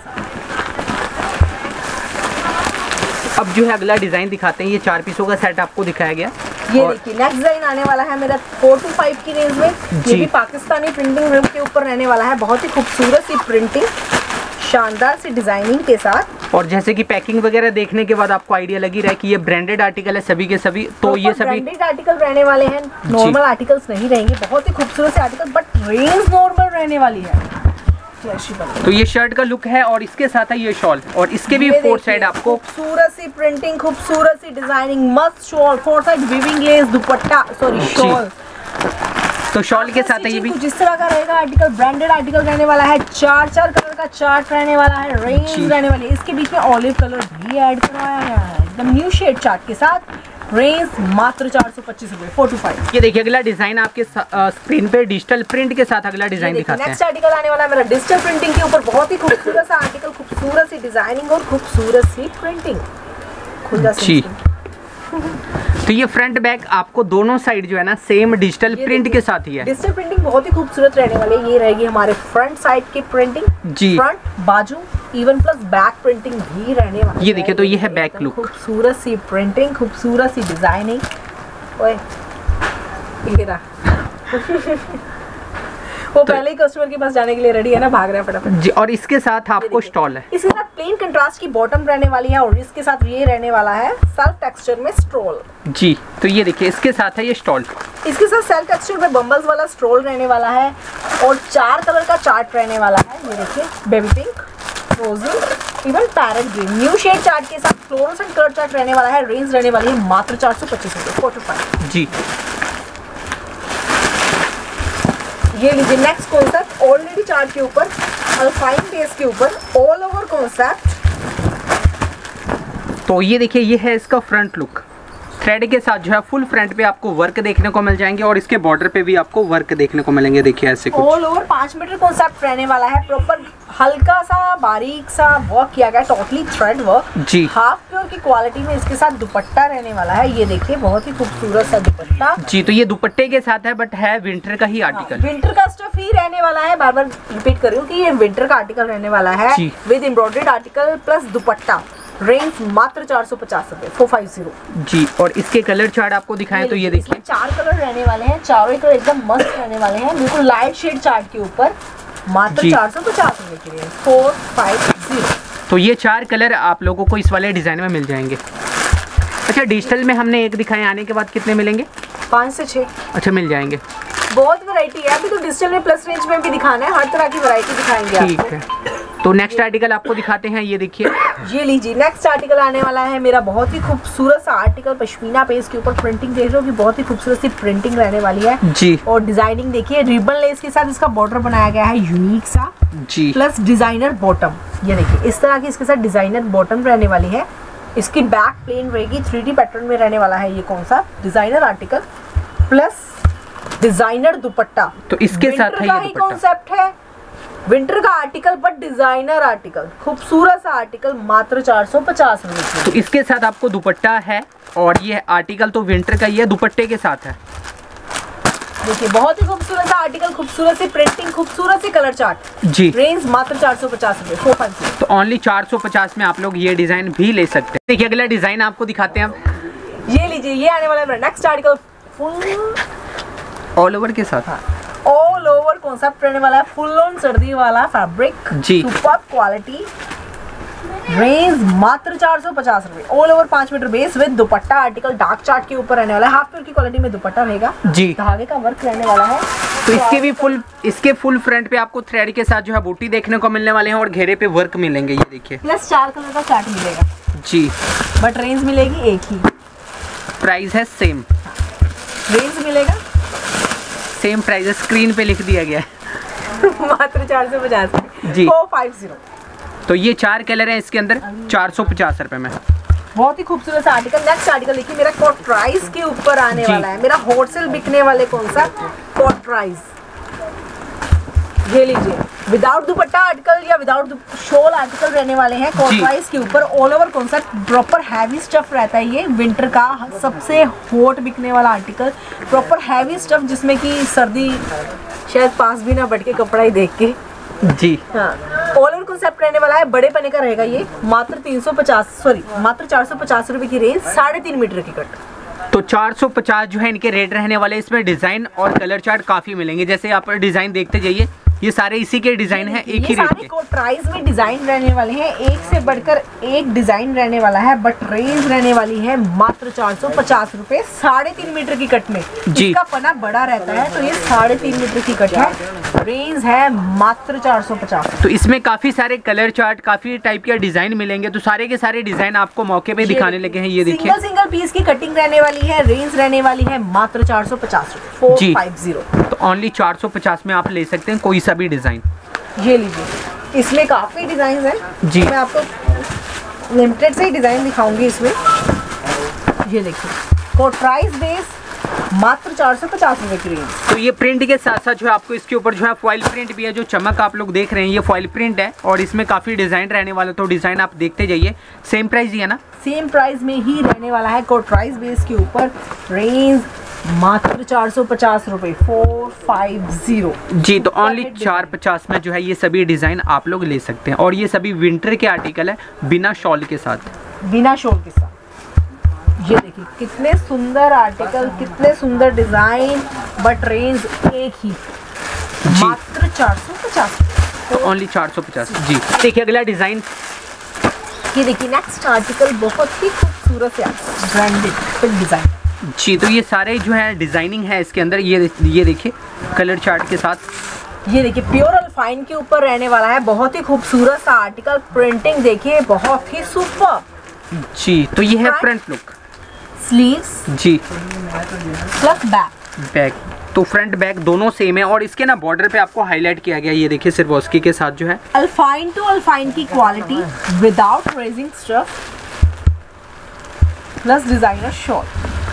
अब जो है अगला डिजाइन दिखाते हैं, ये चार पीसों का सेट आपको दिखाया गया। ये देखिए नेक्स्ट डिजाइन आने वाला है मेरा फोर टू फाइव की रेंज में। ये भी पाकिस्तानी प्रिंटिंग के ऊपर रहने वाला है, बहुत ही खूबसूरत सी प्रिंटिंग, शानदार सी डिजाइनिंग के साथ। और जैसे कि पैकिंग वगैरह देखने के बाद आपको आइडिया लगी रहा है कि ये ब्रांडेड आर्टिकल है सभी के सभी, तो ये सभी ब्रांडेड आर्टिकल रहने वाले हैं, नॉर्मल आर्टिकल्स नहीं रहेंगे। बहुत ही खूबसूरत से आर्टिकल, बट रेंज नॉर्मल रहने वाली है। तो ये शर्ट का लुक है, और इसके साथ है ये शॉल, और इसके भी फोर साइड आपको खूबसूरत सी प्रिंटिंग, खूबसूरत सी डिजाइनिंग, मस्त shawl, four side weaving lace dupatta, sorry shawl. तो शॉल के साथ है ये भी जिस तरह का रहेगा आर्टिकल, ब्रांडेड आर्टिकल रहने वाला है। चार चार कलर का चार्ट रहने वाला है, रेंज रहने वाली है। इसके बीच में ऑलिव कलर भी ऐड करवाया गया है, एकदम न्यू शेड चार्ट के साथ। रेंज मात्र चार सौ पच्चीस रुपए फोर टू फाइव। ये देखिए अगला डिजाइन आपके स्क्रीन पे डिजिटल प्रिंट के साथ अगला डिजाइन दिखाते हैं। नेक्स्ट आर्टिकल आने वाला है मेरा डिजिटल प्रिंटिंग के ऊपर, बहुत ही खूबसूरत सा आर्टिकल, खूबसूरत सी डिजाइनिंग और खूबसूरत सी प्रिंटिंग। जी। तो ये फ्रंट बैक आपको दोनों साइड जो है ना सेम डिजिटल प्रिंट के साथ ही है। डिजिटल प्रिंटिंग बहुत ही खूबसूरत रहने वाली है। ये रहेगी हमारे फ्रंट साइड की प्रिंटिंग जी, फ्रंट बाजू इवन प्लस बैक प्रिंटिंग भी रहने वाली है। ये देखिए तो ये है बैक लुक, खूबसूरत सी प्रिंटिंग, खूबसूरत सी डिजाइनिंग। ओए ये रहा वो तो, पहले ही कस्टमर के पास जाने के लिए रेडी है ना, भाग रहा है फटाफट जी। और इसके साथ आपको स्टॉल है, इसके साथ प्लेन कंट्रास्ट की बॉटम रहने वाली है, और इसके साथ ये रहने वाला है सेल्फ टेक्सचर में स्ट्रोल जी। तो ये देखिए इसके साथ है ये स्टॉल, इसके साथ सेल्फ टेक्सचर में बम्बल्स वाला स्ट्रोल रहने वाला है, और चार कलर का चार्ट रहने वाला है। ये देखिए baby pink, rosy, even parrot green, new shade chart के साथ फ्लोरोसेंट कलर चार्ट रहने वाला है। रेंज रहने वाली है मात्र चार सौ पच्चीस रुपए फोर टू फाइव जी। ये लीजिए नेक्स्ट कॉन्सेप्ट, ऑलरेडी चार्ट के ऊपर, अल्पाइन बेस के ऊपर, ऑल ओवर कॉन्सेप्ट। तो ये देखिए ये है इसका फ्रंट लुक, थ्रेड के साथ जो है फुल फ्रंट पे आपको वर्क देखने को मिल जाएंगे और इसके बॉर्डर पे भी आपको वर्क देखने को मिलेंगे। देखिए ऐसे कुछ ऑल ओवर पाँच मीटर कॉन्सेप्ट रहने वाला है। प्रॉपर हल्का सा बारीक सा वर्क किया गया, टोटली थ्रेड वर्क जी। हाफ प्योर की क्वालिटी में इसके साथ दुपट्टा रहने वाला है। ये देखिए बहुत ही खूबसूरत सा दुपट्टा जी। तो ये दुपट्टे के साथ है बट है विंटर का ही आर्टिकल। विंटर का स्टफ ही रहने वाला है। बार बार रिपीट कर रही हूँ कि ये विंटर का आर्टिकल रहने वाला है with embroidered article plus dupatta. Range मात्र चार सौ पचास रुपए, फोर फाइव जीरो जी। और इसके कलर चार्ट आपको दिखाएं तो ये देखिए चार कलर रहने वाले हैं, चारों कलर एकदम मस्त रहने वाले हैं, बिल्कुल लाइट शेड चार्ट के ऊपर। मात्र चार सौ पचास रुपए की रेंज, फोर फाइव जीरो। तो ये चार कलर आप लोगों को इस वाले डिजाइन में मिल जाएंगे। अच्छा डिजिटल में हमने एक दिखाए, आने के बाद कितने मिलेंगे? पाँच से छः। अच्छा मिल जाएंगे। बहुत वैरायटी है अभी तो डिजिटल में, प्लस रेंज में भी दिखाना है, हर तरह की वैरायटी दिखाएंगे। ठीक है, तो नेक्स्ट आर्टिकल आपको दिखाते हैं। ये देखिए, ये लीजिए नेक्स्ट आर्टिकल आने वाला है मेरा बहुत ही खूबसूरत सा आर्टिकल। पश्मीना पे इसके ऊपर प्रिंटिंग देख रहे हो कि बहुत ही खूबसूरत सी प्रिंटिंग रहने वाली है जी। और डिजाइनिंग देखिए, रिबन लेस के साथ इसका बॉर्डर बनाया गया है यूनिक सा जी, प्लस डिजाइनर बॉटम। ये देखिए इस तरह की इसके साथ डिजाइनर बॉटम रहने वाली है। इसकी बैक प्लेन रहेगी, थ्री डी पैटर्न में रहने वाला है ये कौन सा designer article plus designer dupatta. तो इसके साथ है ये दुपट्टा। कॉन्सेप्ट है विंटर का आर्टिकल बट डिजाइनर आर्टिकल, खूबसूरत सा आर्टिकल, मात्र चार सौ पचास रुपए। तो इसके साथ आपको दुपट्टा है और ये आर्टिकल तो विंटर का ही है, दुपट्टे के साथ है। देखिए बहुत ही खूबसूरत सा आर्टिकल, खूबसूरत सी प्रिंटिंग, खूबसूरत सी कलर चार्ट जी। रेंज मात्र चार सौ पचास रुपए, फोर फाइव जीरो। तो ओनली चार सौ पचास में आप लोग ये डिजाइन भी ले सकते हैं। देखिए अगला डिजाइन आपको दिखाते हैं अब। ये लीजिए, ये आने वाला है next article, full all over के साथ ऑल ओवर कॉन्सेप्ट रहने वाला है, फुल ऑन सर्दी वाला फैब्रिक जी, सुपर क्वालिटी। रेंज मात्र चार सौ पचास रुपए, ऑल ओवर पाँच metre base with dupatta article dark chart के ऊपर रहने वाला है। हाफ प्योर की क्वालिटी में दुपट्टा रहेगा जी, धागे का वर्क रहने वाला है। तो इसके भी फुल इसके फुल फ्रंट पे आपको थ्रेड के साथ जो है बूटी देखने को मिलने वाले हैं और घेरे पे वर्क मिलेंगे। ये देखिए प्लस चार कलर का चार्ट मिलेगा जी, बट रेंज मिलेगी एक ही। प्राइस है सेम, रेंज मिलेगा सेम प्राइस है, स्क्रीन पे लिख दिया गया है मात्र चार सौ पचास जी, फोर फाइव जीरो। तो ये चार कलर हैं इसके अंदर, चार सौ पचास रुपए में। बहुत ही खूबसूरत सा आर्टिकल। नेक्स्ट आर्टिकल देखिए मेरा कॉट प्राइस के ऊपर आने वाला है, मेरा होलसेल बिकने वाले कौन सा कॉट प्राइस। ये लीजिए विदाउट दुपट्टा आर्टिकल या विदाउट शॉल आर्टिकल रहने वाले हैं कॉट प्राइस के ऊपर। All over concept proper heavy stuff रहता है, ये विंटर का सबसे हॉट बिकने वाला आर्टिकल। प्रॉपर हैवी स्टफ जिसमें कि सर्दी शायद पास भी ना बैठ के कपड़ा ही देख के जी। हाँ, ऑल ओवर कॉन्सेप्ट रहने वाला है, बड़े पने का रहेगा ये। मात्र तीन सौ पचास सॉरी मात्र चार सौ पचास रुपए की रेंज, साढ़े तीन मीटर की कट। तो चार सौ पचास जो है इनके रेट रहने वाले। इसमें डिजाइन और कलर चार्ट काफी मिलेंगे, जैसे आप डिजाइन देखते जाइए, ये सारे इसी के डिजाइन है, एक ही रेट के। प्राइस में डिजाइन रहने वाले हैं, एक से बढ़कर एक डिजाइन रहने वाला है, बट रेंज रहने वाली है मात्र चार सौ पचास रुपए, साढ़े तीन मीटर की कट में। जी, इसका पना बड़ा रहता है तो ये साढ़े तीन मीटर की कट है, रेंज है मात्र चार सौ पचास। तो इसमें काफी सारे कलर चार्ट, काफी टाइप के डिजाइन मिलेंगे, तो सारे के सारे डिजाइन आपको मौके पे दिखाने लगे हैं। ये देखिए सिंगल सिंगल पीस की कटिंग रहने वाली है, रेंज रहने वाली है मात्र चार सौ पचास रुपए, फोर फाइव जीरो। तो ओनली चार सौ पचास में आप ले सकते हैं कोई सा भी डिजाइन। ये लीजिए, इसमें काफी डिजाइन है जी, मैं आपको लिमिटेड से ही डिजाइन दिखाऊंगी इसमें। ये देखिए कोट प्राइस बेस मात्र चार सौ पचास रुपए की रेंज। तो ये प्रिंट के साथ साथ जो है आपको इसके ऊपर जो है फॉइल प्रिंट भी है, जो चमक आप लोग देख रहे हैं ये फॉइल प्रिंट है और इसमें काफी डिजाइन रहने वाला, तो डिजाइन आप देखते जाइए। सेम प्राइस ही है ना, सेम प्राइस में ही रहने वाला है कोट प्राइस बेस के ऊपर, रेंज मात्र चार सौ पचास रुपए, फोर फाइव जीरो जी। तो ओनली चार पचास में जो है ये सभी डिजाइन आप लोग ले सकते हैं और ये सभी विंटर के आर्टिकल है बिना शॉल के साथ, बिना शॉल के साथ। ये देखिए कितने सुंदर आर्टिकल, कितने सुंदर डिजाइन, बट रेंज एक ही, मात्र चार सौ पचास। तो ओनली चार सौ पचास जी। देखिए अगला डिजाइन, ये देखिए नेक्स्ट आर्टिकल बहुत ही खूबसूरत से ब्रांडेड डिजाइन जी। तो ये सारे जो है डिजाइनिंग है इसके अंदर, ये ये देखिए कलर चार्ट के साथ। ये देखिए प्योर अल्फाइन के ऊपर रहने वाला है, बहुत ही खूबसूरत सा आर्टिकल, प्रिंटिंग देखिए बहुत ही सुपर जी। तो ये है फ्रंट लुक, स्लीव्स जी प्लस बैक बैक, तो फ्रंट बैक दोनों सेम है और इसके ना बॉर्डर पे आपको हाईलाइट किया गया, ये देखिए सिरवॉस्की के साथ जो है अल्फाइन टू अल्फाइन की quality without raising stuff plus designer shawl.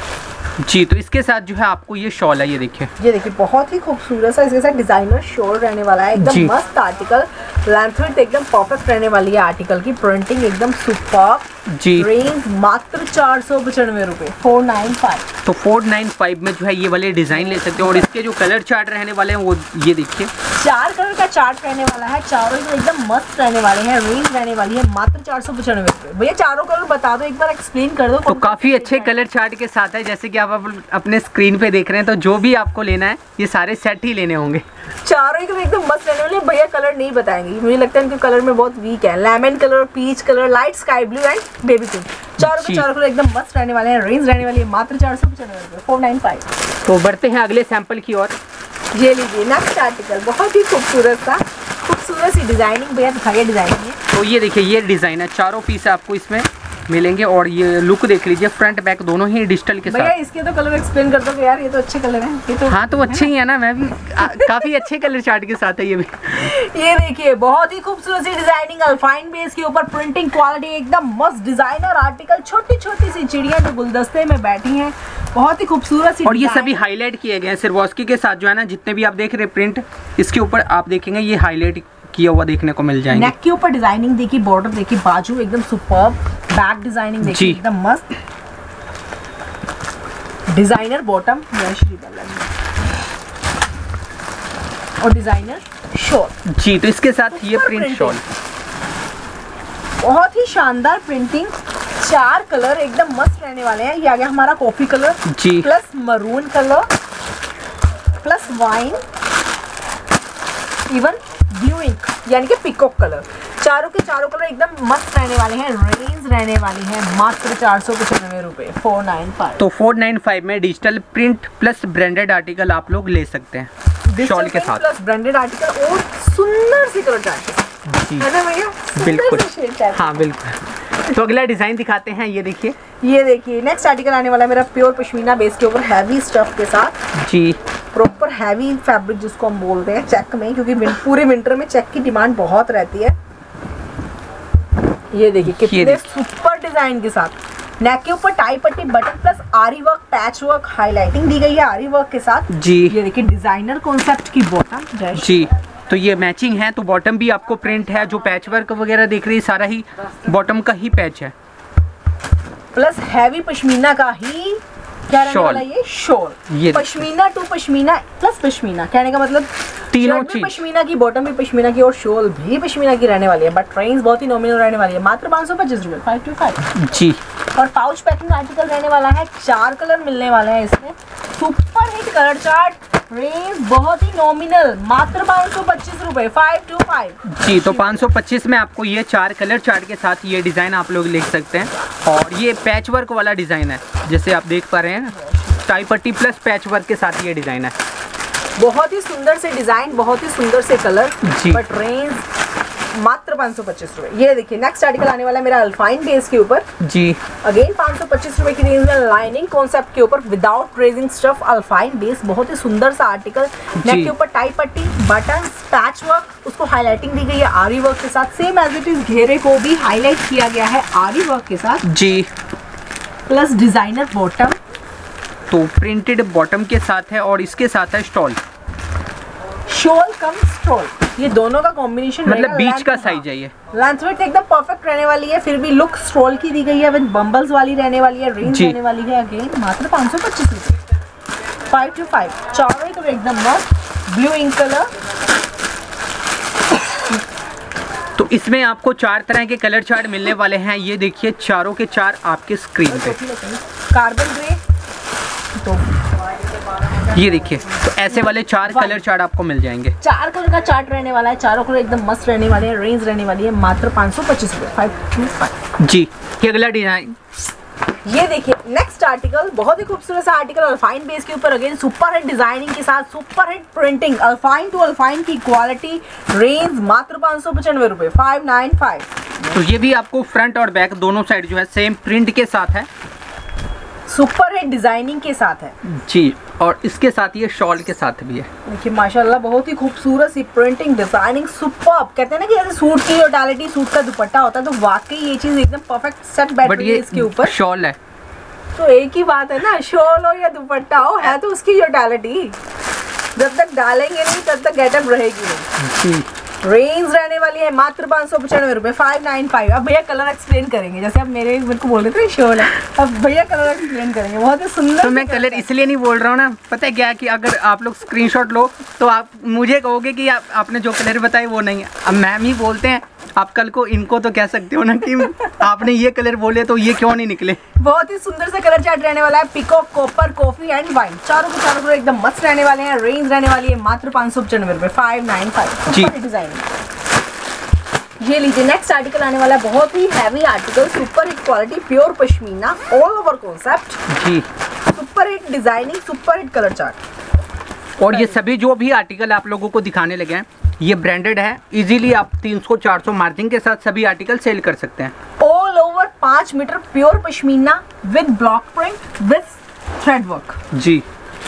जी। तो इसके साथ जो है आपको ये शॉल है, ये देखिए, ये देखिए बहुत ही खूबसूरत सा इसके साथ डिजाइनर शॉल रहने वाला है, एकदम मस्त आर्टिकल, लेंथ विड्थ एकदम परफेक्ट रहने वाली है आर्टिकल की, प्रिंटिंग एकदम सुपर्ब जी। रेंज मात्र चार सौ पचानवे रुपए, फोर नाइन फाइव। तो फोर नाइन फाइव में जो है ये वाले डिजाइन ले सकते हो। और इसके जो कलर चार्ट रहने वाले हैं वो ये देखिए, चार कलर का चार्ट रहने वाला है, चारों एकदम मस्त रहने वाले हैं, रेंज रहने वाली है मात्र चार सौ पचानवे रुपए। भैया चारों कलर बता दो, एक बार एक्सप्लेन कर दो। तो काफी अच्छे कलर चार्ट के साथ है, जैसे कि आप अपने स्क्रीन पे देख रहे हैं। तो जो भी आपको लेना है ये सारे सेट ही लेने होंगे, चारों एकदम एकदम मस्त रहने वाले। भैया कलर नहीं बताएंगे, मुझे लगता है इनके कलर में बहुत वीक है। Lemon colour, peach colour, light sky blue and baby pink, चारों के चारों कलर एकदम मस्त रहने वाले हैं। रेंज रहने वाली है मात्र चार सौ पचानवे रुपए, फोर नाइन फाइव। तो बढ़ते हैं अगले सैंपल की ओर। ये लीजिए नेक्स्ट आर्टिकल, बहुत ही खूबसूरत सा, खूबसूरत सी डिजाइनिंग। भैया दिखाइए डिजाइनिंग। तो ये देखिए ये डिजाइन है, चारों पीस आपको इसमें मिलेंगे। और ये लुक देख लीजिए, फ्रंट बैक दोनों ही डिजिटल के साथ। भैया इसके तो कलर एक्सप्लेन कर दो कि यार ये तो अच्छे कलर हैं। ये तो हाँ तो अच्छे ही है ना, मैं भी आ, काफी अच्छे कलर चार्ट के साथ है ये भी। ये देखिए बहुत ही खूबसूरत सी डिजाइनिंग, अल्फाइन बेस के ऊपर प्रिंटिंग क्वालिटी, एकदम मस्त डिजाइनर आर्टिकल, छोटी छोटी सी चिड़िया जो गुलदस्ते में बैठी हैं, बहुत ही खूबसूरत सी। और ये सभी हाईलाइट किए गए हैं सिरवास्की के साथ जो है ना, जितने भी आप देख रहे हैं प्रिंट, इसके ऊपर आप देखेंगे ये हाईलाइट किया हुआ देखने को मिल जाएंगे। नेक के ऊपर डिजाइनिंग देखिए, बॉर्डर देखिए, बाजू एकदम सुपर्ब, बैक डिजाइनिंग देखिए एकदम मस्त, डिजाइनर बॉटम, जय श्री बालाजी, और डिजाइनर शॉल जी। तो इसके साथ ये प्रिंट शॉल, बहुत ही शानदार प्रिंटिंग, चार कलर एकदम मस्त रहने वाले हैं। ये आ गया हमारा कॉफी कलर जी, plus maroon colour plus wine, even blue ink यानी कि पिकॉक कलर, चारों के चारों कलर एकदम मस्त रहने वाले हैं। रेंज रहने वाली है मात्र चार सौ पचानवे रुपए, फोर नाइन फाइव। तो फोर नाइन फाइव में digital print plus branded article आप लोग ले सकते हैं शॉल के साथ, प्लस ब्रांडेड आर्टिकल और सुंदर सी कलर चार्ट जी, है ना भैया? बिल्कुल, हाँ बिल्कुल। तो अगला डिजाइन दिखाते हैं, ये देखिए, ये देखिए नेक्स्ट आर्टिकल आने वाला है मेरा प्योर पश्मीना बेस के ऊपर, हैवी स्टफ के साथ जी, प्रॉपर हैवी फैब्रिक जिसको हम बोलते हैं चेक में, क्योंकि विन, पूरे विंटर में चेक की डिमांड बहुत रहती है। ये देखिए कितने सुपर डिजाइन के साथ, नेक के ऊपर टाई पट्टी, button plus aari work, patch work, highlighting दी गई है आरी वर्क के साथ जी। ये देखिए डिजाइनर कॉन्सेप्ट की बॉटम जी। तो ये मैचिंग है, तो बॉटम भी आपको प्रिंट है, जो पैच वर्क वगैरह देख रही है सारा ही बॉटम का ही पैच है, प्लस हैवी पश्मीना का ही क्या रहने वाला ये शॉल, ये पश्मीना टू पश्मीना प्लस पश्मीना, कहने का मतलब तीनों चीज पश्मीना की, बॉटम भी पश्मीना की और शॉल भी पश्मीना की रहने वाली है। बट रेंज बहुत ही नॉमिनल रहने वाली है, मात्र पाँच सौ पच्चीस रुपए, फाइव टू फाइव जी। और पाउच पैकिंग आर्टिकल रहने वाला है, चार कलर मिलने वाले हैं इसमें, super hit colour chart, range बहुत ही नॉमिनल, मात्र पाँच सौ पच्चीस रुपए, फाइव टू फाइव जी। तो पाँच सौ पच्चीस में आपको ये चार कलर चार्ट के साथ ये डिजाइन आप लोग लिख सकते हैं। और ये पैच वर्क वाला डिजाइन है, जैसे आप देख पा रहे हैं, टाई पट्टी प्लस पैच वर्क के साथ ये डिजाइन है, बहुत ही सुंदर से डिजाइन, बहुत ही सुंदर से कलर जी। बट रेंज मात्र पाँच सौ पच्चीस रुपए। ये देखिए नेक्स्ट आर्टिकल आने वाला है मेरा अल्फाइन बेस के ऊपर जी, अगेन पाँच सौ पच्चीस रुपए की रेंज में, लाइनिंग कॉन्सेप्ट के ऊपर without tracing stuff, alpine base, बहुत ही सुंदर सा आर्टिकल, नेक के ऊपर टाई पट्टी, बटन, पैच वर्क, उसको हाईलाइटिंग दी गई है आरी वर्क के साथ, सेम एज इट इज घेरे को भी हाईलाइट किया गया है आरी वर्क के साथ जी, प्लस डिजाइनर बॉटम, तो प्रिंटेड बॉटम के साथ है और इसके साथ है स्टॉल, शॉल कम स्टॉल, ये दोनों का कॉम्बिनेशन मतलब बीच का साइज है, ये लेंथ विड्थ एकदम परफेक्ट रहने वाली है, फिर भी लुक स्ट्रोल की दी गई है, विद बम्बल्स वाली रहने वाली है, रेंज रहने वाली है अगेन मात्र पाँच सौ पच्चीस रुपए, फाइव टू फाइव। चारों कलर एकदम मस्त, ब्लू इंक कलर। तो इसमें आपको चार तरह के कलर चार्ट मिलने वाले हैं, ये देखिए चारों के चार आपके स्क्रीन पे, कार्बन ग्रे, तो ये देखिए, तो ऐसे वाले चार कलर चार्ट आपको मिल जाएंगे, चार कलर का चार्ट रहने वाला है, चारों कलर एकदम मस्त रहने वाले हैं, रेंज रहने वाली है मात्र पाँच सौ पच्चीस रुपए, फाइव टू फाइव जी। ये अगला डिजाइन, ये देखिए नेक्स्ट आर्टिकल, बहुत ही खूबसूरत सा आर्टिकल, अल्फाइन बेस के ऊपर, अगेन सुपर हिट डिजाइनिंग के साथ, super hit printing, alpine to alpine की क्वालिटी, रेंज मात्र पाँच सौ पचानवे रुपए, फाइव नाइन फाइव। तो ये भी आपको फ्रंट और बैक दोनों साइड जो है सेम प्रिंट के साथ है, सुपर हिट डिजाइनिंग के साथ है जी, और इसके साथ ये शॉल के साथ भी है। देखिए माशाल्लाह बहुत ही खूबसूरत सी प्रिंटिंग, डिजाइनिंग सुपर्ब, कहते हैं ना कि जैसे सूट की टोटलिटी सूट का दुपट्टा होता है, तो वाकई ये चीज एकदम परफेक्ट सेट बैठ रही है इसके ऊपर। शॉल है तो एक ही बात है ना, शॉल हो या दुपट्टा हो, है तो उसकी यूटिलिटी। जब तक डालेंगे नहीं तब तक गेटअप रहेगी नहीं। रेंज रहने वाली है मात्र पाँच सौ पचानवे रुपए, फाइव नाइन फाइव। अब भैया कलर एक्सप्लेन करेंगे, जैसे अब मेरे मेरे को बोल रहे थे शॉल है, अब भैया कलर एक्सप्लेन करेंगे। बहुत ही सुंदर। तो मैं कलर इसलिए नहीं बोल रहा हूँ ना, पता है क्या कि अगर आप लोग स्क्रीनशॉट लो तो आप मुझे कहोगे कि आप, आपने जो कलर बताए वो नहीं है। अब मैम ही बोलते हैं, आप कल को इनको तो कह सकते हो ना कि आपने ये कलर बोले तो ये क्यों नहीं निकले। बहुत ही सुंदर सा कलर चार्ट रहने वाला है, peacock, copper, coffee and wine. चारों के चारों एकदम मस्त रहने वाले हैं। रेंज रहने वाली है मात्र पाँच सौ पचानवे रुपए, फाइव नाइन फाइव जी। डिजाइन ये लीजिए। नेक्स्ट आर्टिकल आने वाला है, बहुत ही heavy article, super hit quality, pure pashmina, all over concept जी, super hit designing, super hit colour chart. और ये सभी जो भी आर्टिकल आप लोगों को दिखाने लगे हैं ये ब्रांडेड है। इजीली आप तीन सौ चार सौ मार्जिन के साथ सभी आर्टिकल सेल कर सकते हैं। ऑल ओवर पाँच metre pure pashmina with block print with thread work जी,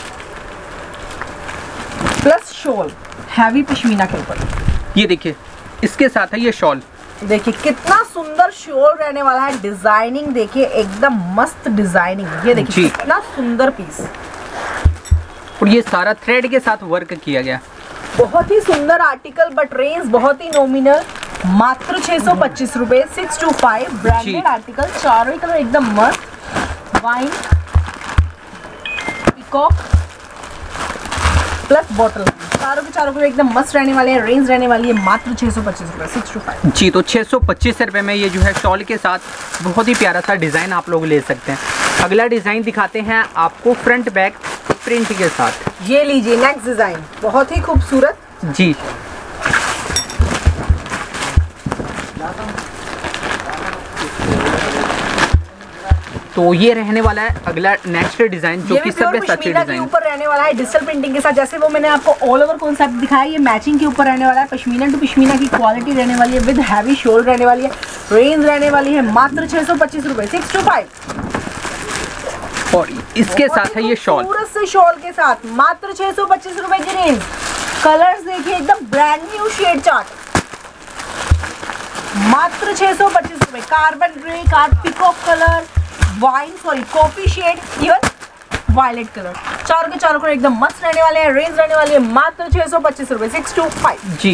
प्लस शॉल हैवी पश्मीना के ऊपर। ये देखिए इसके साथ है ये शॉल। देखिए कितना सुंदर शॉल रहने वाला है। डिजाइनिंग देखिए एकदम मस्त डिजाइनिंग। ये देखिए कितना सुंदर पीस, और ये सारा थ्रेड के साथ वर्क किया गया। बहुत ही सुंदर आर्टिकल, बट रेंज बहुत ही नॉमिनल, मात्र छह सौ पच्चीस रुपए, six two five. Branded article, चारों कलर एकदम मस्त, वाइन, पीकॉक प्लस बॉटल, चारों के चारों एकदम मस्त रहने वाले हैं। रेंज रहने वाली है मात्र छह सौ पच्चीस रुपए, सिक्स टू फाइव जी। तो छह सौ पच्चीस रुपए में ये जो है शॉल के साथ बहुत ही प्यारा सा डिजाइन आप लोग ले सकते हैं। अगला डिजाइन दिखाते हैं आपको फ्रंट बैक प्रिंट के साथ। ये लीजिए नेक्स्ट डिजाइन, बहुत ही खूबसूरत जी। तो ये रहने वाला है अगला नेक्स्ट डिजाइन, जो कि सबसे अच्छी डिजाइन के ऊपर रहने वाला है, डिजिटल प्रिंटिंग के साथ। जैसे वो मैंने आपको ऑल ओवर कॉन्सेप्ट दिखाया, ये मैचिंग के ऊपर रहने वाला है। पश्मीना टू पश्मीना की क्वालिटी रहने वाली है, विद हैवी शॉल रहने वाली है। रेंज रहने वाली है मात्र छह सौ पच्चीस रुपए, सिक्स टू फाइव। और इसके साथ है ये शॉल, पूरा से शॉल के साथ मात्र छह सौ पच्चीस रुपए की रेंज। कलर्स देखिए एकदम ब्रांड न्यू शेड चार्ट, मात्र छह सौ पच्चीस रुपए। कार्बन ग्रे, कार peacock colour, wine sorry coffee shade, even violet colour, चारों के चारों कलर एकदम मस्त रहने वाले हैं। रेंज रहने वाली है मात्र छह सौ पच्चीस रुपए, सिक्स टू फाइव जी।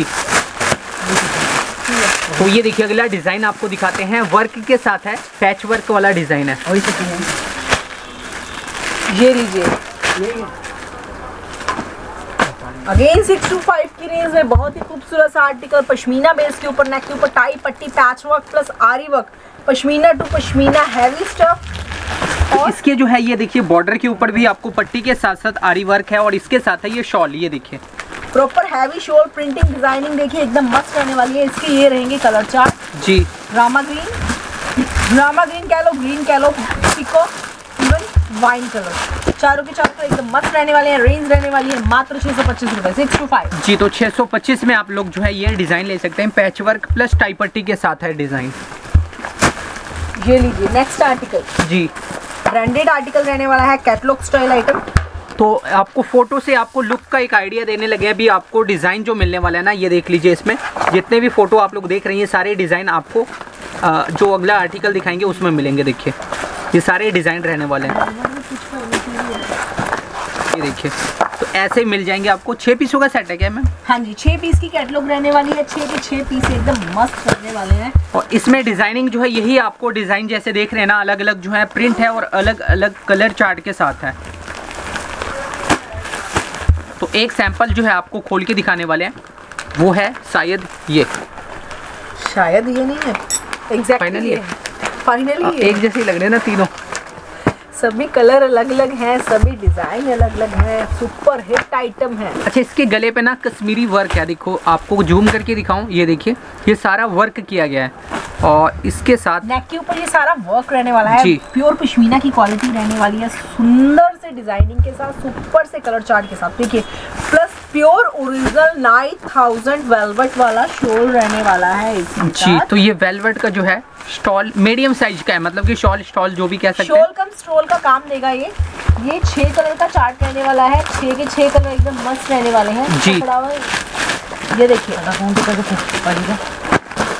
तो ये देखिए अगला डिजाइन आपको दिखाते हैं, वर्क के साथ है, पैच वर्क वाला डिजाइन है। ये लीजिए अगेन सिक्स टू फाइव की रेंज में बहुत ही खूबसूरत सा आर्टिकल, पश्मीना बेस के ऊपर, नेक के ऊपर टाई पट्टी, patch work plus aari work, pashmina to pashmina heavy stuff. और इसके जो है ये देखिए बॉर्डर के ऊपर भी आपको पट्टी के साथ साथ आरी वर्क है, और इसके साथ है ये शॉल। ये देखिए proper heavy shawl, printing designing देखिए एकदम मस्त रहने वाली है। इसके ये रहेंगे कलर चार्ट जी, रामा ग्रीन, रामा ग्रीन कह लो, ग्रीन कह लो, पिको, इवन वाइन कलर, चारों के चारों एकदम मस्त रहने वाले हैं। रेंज रहने वाली है मात्र छह सौ पच्चीस रुपए, सिक्स टू फाइव जी। तो छह सौ पच्चीस में आप लोग जो है ये डिजाइन ले सकते हैं, पैच वर्क प्लस टाई पट्टी के साथ है डिजाइन। ये लीजिए नेक्स्ट आर्टिकल जी, ब्रांडेड आर्टिकल रहने वाला है, कैटलॉग स्टाइल आइटम। तो आपको फोटो से आपको लुक का एक आइडिया देने लगे अभी आपको डिजाइन जो मिलने वाला है ना, ये देख लीजिए। इसमें जितने भी फोटो आप लोग देख रही हैं सारे डिजाइन आपको आ, जो अगला आर्टिकल दिखाएंगे उसमें मिलेंगे। देखिए ये सारे डिजाइन रहने वाले हैं, ये देखिए। तो ऐसे ही मिल जाएंगे आपको। छह पीसों का सेट है क्या मैम? हाँ जी, छह पीस की कैटलॉग रहने वाली है, छह के छह पीस एकदम मस्त रहने वाले हैं। और इसमें डिजाइनिंग जो है यही आपको डिजाइन जैसे देख रहे हैं ना, अलग अलग जो है प्रिंट है और अलग अलग कलर चार्ट के साथ है। तो एक सैंपल जो है आपको खोल के दिखाने वाले हैं, वो है शायद ये शायद ये नहीं है, एग्जैक्टली फाइनली है, फाइनली एक जैसे ही लग रहे हैं ना तीनों। सभी कलर अलग अलग हैं, सभी डिजाइन अलग अलग हैं, सुपर हिट आइटम है। अच्छा, इसके गले पे ना कश्मीरी वर्क है, देखो आपको जूम करके दिखाऊं, ये देखिए ये सारा वर्क किया गया है। और इसके साथ नेक के ऊपर ये सारा वर्क रहने वाला है, प्योर पश्मीना की क्वालिटी रहने वाली है, सुंदर से डिजाइनिंग के साथ, सुपर से कलर चार्ट के साथ। देखिए plus pure original nine thousand velvet वाला शॉल रहने वाला है जी। तो ये वेलवेट का जो है स्टॉल मीडियम साइज का है, मतलब कि शॉल स्टॉल जो भी कह सकते हैं, शॉल कम स्टॉल का काम देगा। ये ये छह कलर का चार्ट रहने वाला है, छह के छह कलर एकदम मस्त रहने वाले हैं जी। ये देखिए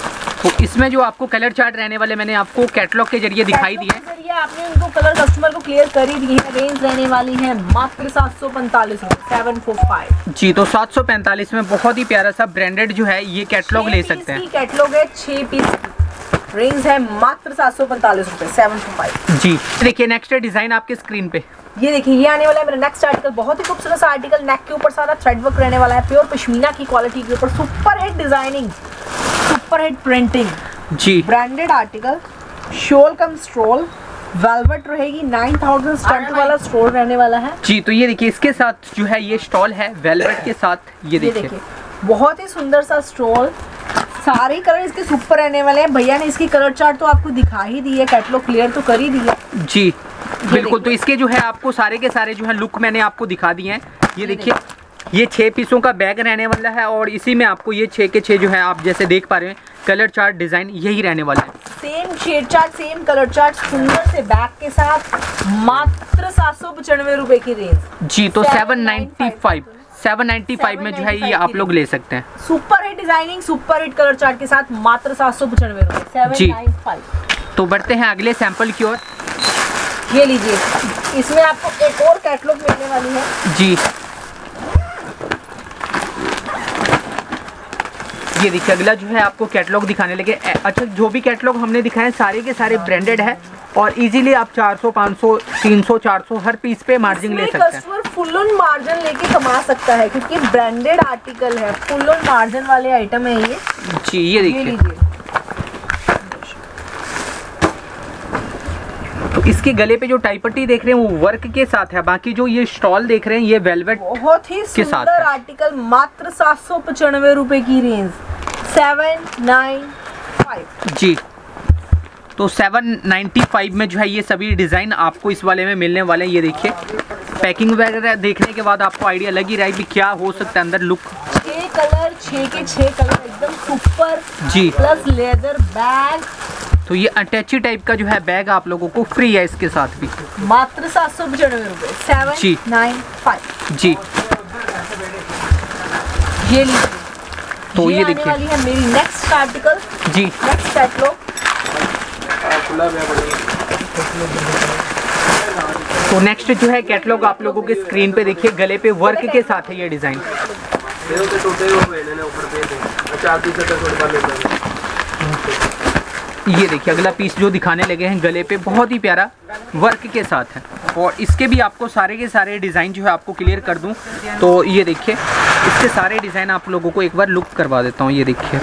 तो इसमें जो आपको कलर चार्ट रहने वाले मैंने आपको कैटलॉग के जरिए दिखाई दिए हैं। आपने उनको कलर कस्टमर को क्लियर कर ही दी है। रेंज रहने वाली है मात्र सात सौ पैंतालीस सेवन फोर फाइव। जी, तो सात सौ पैंतालीस में बहुत ही प्यारा सा ब्रांडेड जो है ये कैटलॉग ले सकते हैं। कैटलॉग है छह पीस, रेंज है मात्र सात सौ पैंतालीस रुपए सेवन फोर फाइव। जी, देखिए नेक्स्ट डिजाइन आपके स्क्रीन पे, ये देखिए ये आने वाला है मेरा नेक्स्ट आर्टिकल। बहुत ही खूबसूरत सा आर्टिकल, नेक के ऊपर सारा थ्रेड वर्क रहने वाला है, प्योर पश्मीना की क्वालिटी के ऊपर, super hit designing, super hit printing. जी, branded article, shawl cum stole, velvet रहेगी, नाइन थाउजेंड स्टंट वाला स्टोल रहने वाला है। जी, तो ये देखिए इसके साथ जो है ये स्टॉल है वेलवेट के साथ, ये देखिए बहुत ही सुंदर सा स्टोल, सारे कलर इसके सुपर रहने वाले हैं। भैया ने इसकी कलर चार्ट तो आपको दिखा ही दी है, कैटलॉग क्लियर तो कर ही दिया। जी बिल्कुल, तो इसके जो है आपको सारे के सारे जो है लुक मैंने आपको दिखा दिए हैं। ये देखिए ये छह पीसों का बैग रहने वाला है और इसी में आपको ये छह के छह जो है आप जैसे देख पा रहे हैं कलर चार्ट डिजाइन यही रहने वाला है। Same shade chart, same colour chart, सुंदर से बैग के साथ, मात्र सात सौ पचानवे रुपए की रेंज। जी, तो seven ninety five seven ninety five में जो है ये आप लोग ले सकते हैं। Super hit designing, super hit colour chart के साथ मात्र सात सौ पचानवे रुपए सेवन नाइन फाइव। तो बढ़ते हैं अगले सैंपल की ओर। ये लीजिए, इसमें आपको एक और कैटलॉग मिलने वाली है। जी, ये देखिए अगला जो है आपको कैटलॉग दिखाने लगे। अच्छा, जो भी कैटलॉग हमने दिखाए सारे के सारे ब्रांडेड है और इजीली आप चार सौ, पाँच सौ, तीन सौ, चार सौ हर पीस पे मार्जिन ले सकते हैं। कस्टमर फुल ऑन मार्जिन लेके कमा सकता है क्योंकि ब्रांडेड आर्टिकल है, फुल ऑन मार्जिन वाले आइटम है ये। जी, ये देखिए, तो इसके गले पे जो टाइपट्टी देख रहे हैं वो वर्क के साथ है, बाकी जो ये स्टॉल देख रहे हैं ये वेलवेट बहुत ही सुंदर आर्टिकल, मात्र सात सौ पचानवे रुपए की रेंज सेवन नाइन फाइव। जी, तो सेवन नाइन्टी फाइव में जो है ये सभी डिज़ाइन आपको इस वाले में मिलने वाले हैं। ये देखिए पैकिंग वगैरह देखने के बाद आपको आइडिया लग ही रहा है कि क्या हो सकता है अंदर लुक। छह कलर, छह के छह कलर एकदम सुपर। जी, प्लस लेदर बैग, तो ये अटैची टाइप का जो है बैग आप लोगों को फ्री है इसके साथ भी, मात्र सात सौ पचानवे रुपए सेवन नाइन फाइव। जी, ये लीजिए, तो ये, ये देखिए वाली है मेरी नेक्स्ट आर्टिकल। जी, नेक्स्ट कैटलॉग। तो नेक्स्ट जो है कैटलॉग आप लोगों के स्क्रीन पे देखिए, गले पे वर्क के साथ है ये डिजाइन। ये देखिए अगला पीस जो दिखाने लगे हैं गले पे बहुत ही प्यारा वर्क के साथ है और इसके भी आपको सारे के सारे डिज़ाइन जो है आपको क्लियर कर दूं तो ये देखिए इसके सारे डिज़ाइन आप लोगों को एक बार लुक करवा देता हूँ। ये देखिए,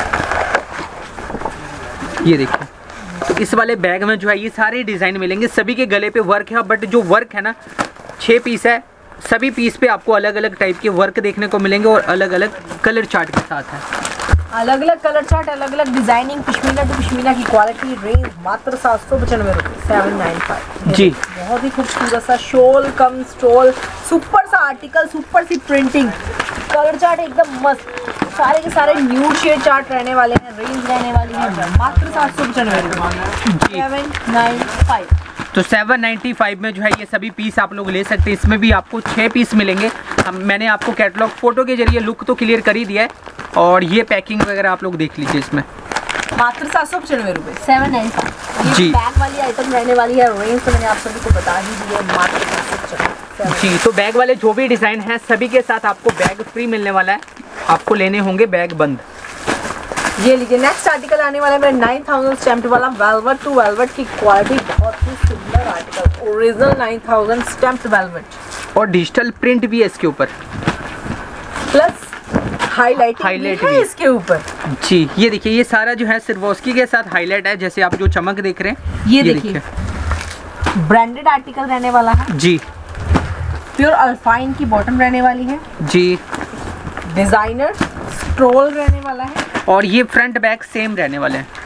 ये देखिए, तो इस वाले बैग में जो है ये सारे डिज़ाइन मिलेंगे, सभी के गले पे वर्क है, बट जो वर्क है ना छः पीस है, सभी पीस पे आपको अलग अलग टाइप के वर्क देखने को मिलेंगे और अलग अलग कलर चार्ट के साथ है। अलग अलग कलर चार्ट, अलग अलग डिजाइनिंग, पश्मीना टू पश्मीना की क्वालिटी, रेंज मात्र सात सौ पचानवे रुपये सेवन नाइन फाइव। जी, बहुत ही खूबसूरत सा शोल कम स्टोल, सुपर सा आर्टिकल, सुपर सी प्रिंटिंग, कलर चार्ट एकदम मस्त, सारे के सारे न्यू शेड चार्ट रहने वाले हैं, रेंज रहने वाली है मात्र सात सौ पचानवे रुपये सेवन नाइन फाइव। तो सेवन नाइन्टी फाइव में जो है ये सभी पीस आप लोग ले सकते हैं। इसमें भी आपको छः पीस मिलेंगे। हम मैंने आपको कैटलॉग फोटो के जरिए लुक तो क्लियर कर ही दिया है और ये पैकिंग वगैरह आप लोग देख लीजिए। इसमें मात्र सात सौ पचानवे रुपये सेवन नाइन फाइव। जी, बैग वाली आइटम रहने वाली है, रेंज तो मैंने आप सभी को बता ही दी है, मात्र सात सौ पचानवे। जी, तो बैग वाले जो भी डिज़ाइन हैं सभी के साथ आपको बैग फ्री मिलने वाला है, आपको लेने होंगे बैग बंद। ये लीजिए, नेक्स्ट आर्टिकल आने वाला है मेरा नाइन थाउजेंड स्टैम्प्ड वाला, वेलवेट टू वेलवेट की क्वालिटी, बहुत ही सुंदर article, original nine thousand stamped velvet और डिजिटल प्रिंट भी है इसके ऊपर, प्लस हाईलाइट हाईलाइट है भी इसके ऊपर। जी, ये देखिए ये सारा जो है सिर्वोस्की के साथ हाईलाइट है, जैसे आप जो चमक देख रहे हैं ये, ये देखिए ब्रांडेड आर्टिकल रहने वाला है। जी, प्योर अल्फाइन की बॉटम रहने वाली है। जी, डिजाइनर स्ट्रोल रहने वाला है और ये फ्रंट बैक सेम रहने वाले हैं।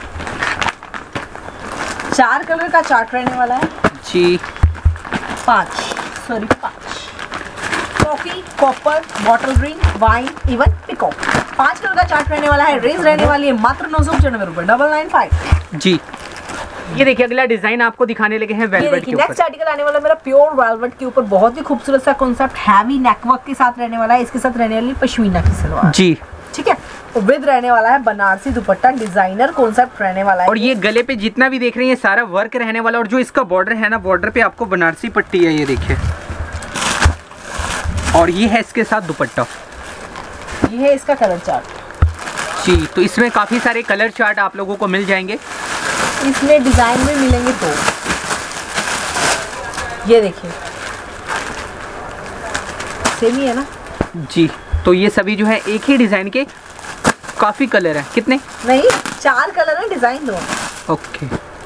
चार कलर का चार्ट रहने वाला है। जी, पांच सॉरी पांच coffee, copper, bottle green, wine, even peacock, पांच कलर का चार्ट रहने वाला है। रेंज रहने वाली है मात्र नौ सौ पचानवे रुपए डबल नाइन फाइव। जी, ये देखिए अगला डिजाइन आपको दिखाने लगे हैं वेलवेट के ऊपर। नेक्स्ट आर्टिकल आने वाला मेरा प्योर वेलवेट के ऊपर, बहुत ही खूबसूरत सा कॉन्सेप्ट, हैवी नेकवर्क के साथ रहने वाला है। इसके साथ रहने वाली पश्मीना की सलवार। जी, ठीक है, विद रहने वाला है बनारसी दुपट्टा, डिजाइनर कॉन्सेप्ट रहने वाला है। और ये गले पे जितना भी देख रहे हैं ये सारा वर्क रहने वाला, और जो इसका बॉर्डर है ना, बॉर्डर पे आपको बनारसी पट्टी है, ये देखिए। और ये है इसके साथ दुपट्टा, ये है इसका कलर चार्ट जी। तो इसमें काफी सारे कलर चार्ट आप लोगों को मिल जाएंगे, इसमें डिजाइन में मिलेंगे तो ये देखिए सेम ही है ना जी। तो ये सभी जो है एक ही डिजाइन के काफी कलर हैं। कितने? नहीं, चार कलर है, डिजाइन दो। ओके,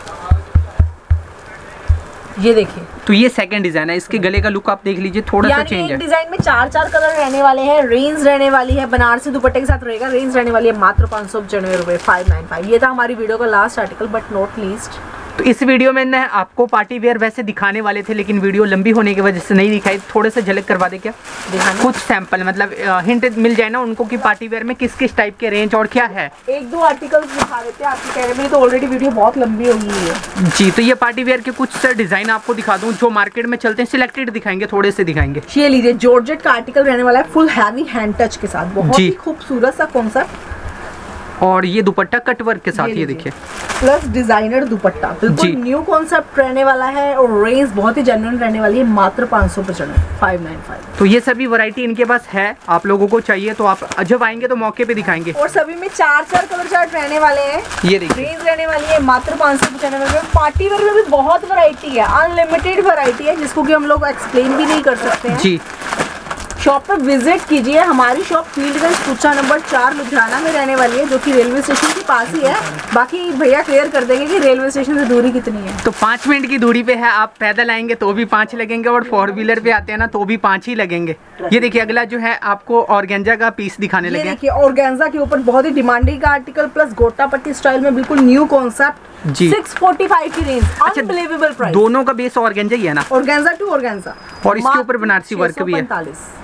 ये देखिए। तो ये सेकंड डिजाइन है, इसके गले का लुक आप देख लीजिए, थोड़ा सा चेंज है। डिजाइन में चार चार कलर रहने वाले हैं, रेंज रहने वाली है, बनारसी दुपट्टे के साथ रहेगा। रेंज रहने वाली है मात्र पाँच सौ पचानवे रुपए, फाइव नाइन फाइव। ये था हमारी वीडियो का last article, but not least. तो इस वीडियो में ना आपको पार्टी वेयर वैसे दिखाने वाले थे, लेकिन वीडियो लंबी होने की वजह से नहीं दिखाई। थोड़े से झलक करवा दे क्या, कुछ सैंपल, मतलब हिंट मिल जाए ना उनको कि पार्टी वेयर में किस किस टाइप के रेंज और क्या है। एक दो आर्टिकल्स दिखा देते हैं, आपकी कह रहे हैं तो ऑलरेडी वीडियो बहुत लंबी हो गई है जी। तो ये पार्टी वेयर के कुछ डिजाइन आपको दिखा दूं जो मार्केट में चलते हैं, सिलेक्टेड दिखाएंगे, थोड़े से दिखाएंगे। ये लीजिए, जॉर्जेट का आर्टिकल रहने वाला है, फुल हैवी हैंड टच के साथ, बहुत ही खूबसूरत सा कॉन्सेप्ट। और ये दुपट्टा कट वर्क के साथ, ये देखिए, प्लस डिजाइनर दुपट्टा, बिल्कुल न्यू कॉन्सेप्ट रहने वाला है। और रेंज बहुत ही जेन्युइन रहने वाली है, मात्र पाँच सौ पचानवे, फाइव नाइन फाइव। तो ये सभी वैरायटी इनके पास है, आप लोगों को चाहिए तो आप जब आएंगे तो मौके पे दिखाएंगे। और सभी में चार चार कलर चार्ट रहने वाले हैं, ये देखिए। रेंज रहने वाली है मात्र पाँच सौ पचानवे रुपए। पार्टी वेयर में भी बहुत वैरायटी है, अनलिमिटेड वैरायटी है, जिसको कि हम लोग एक्सप्लेन भी नहीं कर सकते हैं जी। शॉप पर विजिट कीजिए। हमारी शॉप फील्डगंज कुचा नंबर चार लुधियाना में रहने वाली है, जो कि रेलवे स्टेशन के पास ही है। बाकी भैया क्लियर कर देंगे कि रेलवे स्टेशन से दूरी कितनी है। तो पाँच मिनट की दूरी पे है, आप पैदल आएंगे तो भी पाँच लगेंगे, और फोर व्हीलर पे आते हैं ना तो भी पाँच ही लगेंगे। ये देखिए, अगला जो है आपको ऑर्गेन्जा का पीस दिखाने लगे। देखिए, ऑर्गेन्जा के ऊपर बहुत ही डिमांडिंग का आर्टिकल, प्लस गोटा पट्टी स्टाइल में बिल्कुल न्यू कॉन्सेप्ट जी। सिक्स फोर्टी फाइव की रेंज, अनबिलीवेबल प्राइस। दोनों का बेस ऑर्गेन्जा ही है ना, ऑर्गेन्जा टू ऑर्गेन्जा, और इसके ऊपर बनारसी वर्क भी है।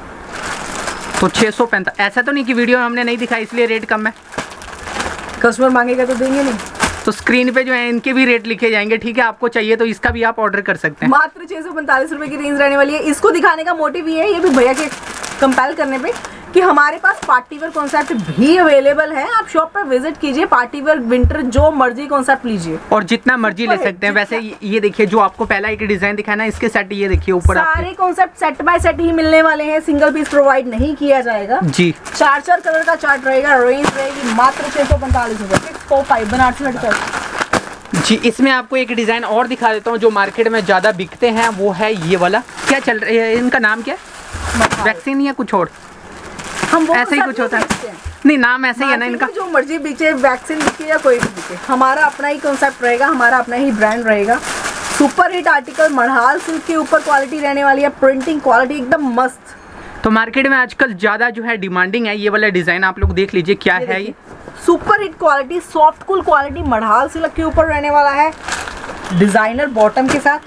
तो छह सौ पैंतालीस। ऐसा तो नहीं कि वीडियो में हमने नहीं दिखाई इसलिए रेट कम है, कस्टमर मांगेगा तो देंगे नहीं। तो स्क्रीन पे जो है इनके भी रेट लिखे जाएंगे, ठीक है। आपको चाहिए तो इसका भी आप ऑर्डर कर सकते हैं। मात्र छह सौ पैंतालीस रुपए की रेंज रहने वाली है। इसको दिखाने का मोटिव ये है, ये भी भैया के कंपेल करने पे, कि हमारे पास पार्टी वेयर कॉन्सेप्ट भी अवेलेबल है। आप शॉप पर विजिट कीजिए, पार्टी वेयर विंटर जो मर्जी कॉन्सेप्ट लीजिए और जितना मर्जी ले सकते हैं। वैसे ये देखिए, जो आपको पहला एक डिजाइन दिखाया ना, इसके सेट ये देखिए ऊपर सारे कॉन्सेप्ट सेट बाय सेट ही मिलने वाले हैं, सिंगल पीस प्रोवाइड नहीं किया जाएगा जी। चार चार कलर का चार्ट रहेगा, रेंज रहेगी मात्र छह सौ पैंतालीस रुपए, सिक्स फोर फाइव बनारसी लटकन जी। इसमें आपको एक डिजाइन और दिखा देता हूँ जो मार्केट में ज्यादा बिकते हैं, वो है ये वाला। क्या चल रहा है, इनका नाम क्या है, वैक्सीन या कुछ और? हम वो ऐसे ही कुछ होता है, नहीं नाम ऐसे ही है ना इनका। जो मर्जी बिके, वैक्सीन बिके या कोई भी बिके, हमारा अपना ही कॉन्सेप्ट रहेगा, हमारा अपना ही ब्रांड रहेगा। सुपर हिट आर्टिकल, मढ़ाल सिल्क के ऊपर क्वालिटी रहने वाली है, प्रिंटिंग क्वालिटी एकदम मस्त। तो मार्केट में आजकल ज्यादा जो है डिमांडिंग है ये वाला डिजाइन, आप लोग देख लीजिए क्या है ये। Super hit quality, soft cool quality, मढ़ाल सिल्क के ऊपर रहने वाला है, डिजाइनर बॉटम के साथ।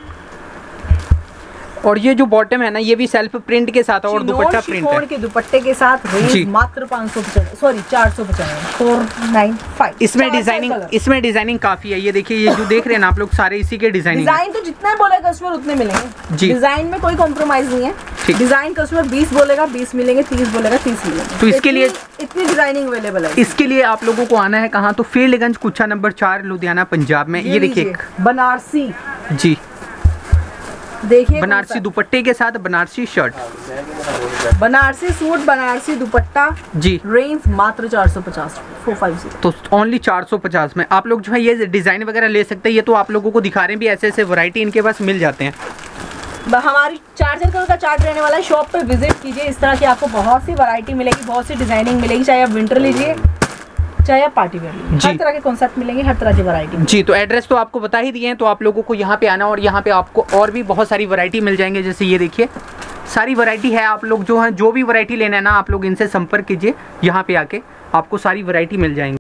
और ये जो बॉटम है ना, ये भी सेल्फ प्रिंट के साथ और दुपट्टा प्रिंट है के दुपट्टे के साथ। रेंज मात्र पाँच सौ पचानवे, सॉरी चार सौ पचानवे, फोर नाइन फाइव। इसमें डिजाइनिंग इसमें डिजाइनिंग काफी है। ये देखिए, ये जो देख रहे हैं ना आप लोग, सारे इसी के डिजाइनिंग। डिजाइन तो जितना बोले कस्टमर उतने मिलेंगे जी। डिजाइन में कोई कॉम्प्रोमाइज नहीं है। डिजाइन कस्टमर बीस बोलेगा बीस मिलेंगे, तीस बोलेगा तीस मिलेंगे। तो इसके लिए इतनी डिजाइनिंग अवेलेबल है। इसके लिए आप लोगों को आना है कहाँ, तो फील्डगंज कुचा नंबर चार लुधियाना पंजाब में। ये देखिए बनारसी जी, देखिए बनारसी दुपट्टे के साथ बनारसी शर्ट, बनारसी सूट, बनारसी दुपट्टा जी। रेंज मात्र चार सौ पचास, फोर फाइव जीरो। तो ओनली चार सौ पचास में आप लोग जो है ये डिजाइन वगैरह ले सकते हैं। ये तो आप लोगों को दिखा रहे हैं भी, ऐसे ऐसे वैरायटी इनके पास मिल जाते हैं। हमारी चार चार कलर का चार्ट रहने वाला है, शॉप पे विजिट कीजिए। इस तरह की आपको बहुत सी वैरायटी मिलेगी, बहुत सी डिजाइनिंग मिलेगी, चाहे आप विंटर लीजिए चाहे आप पार्टी वेयर लीजिए, हर तरह के कॉन्सेप्ट मिलेंगे, हर तरह की वैरायटी जी। तो एड्रेस तो आपको बता ही दिए हैं, तो आप लोगों को यहाँ पे आना, और यहाँ पे आपको और भी बहुत सारी वैरायटी मिल जाएंगे। जैसे ये देखिए, सारी वैरायटी है। आप लोग जो है जो भी वैरायटी लेना है ना, आप लोग इनसे संपर्क कीजिए, यहाँ पे आके आपको सारी वैरायटी मिल जाएंगी।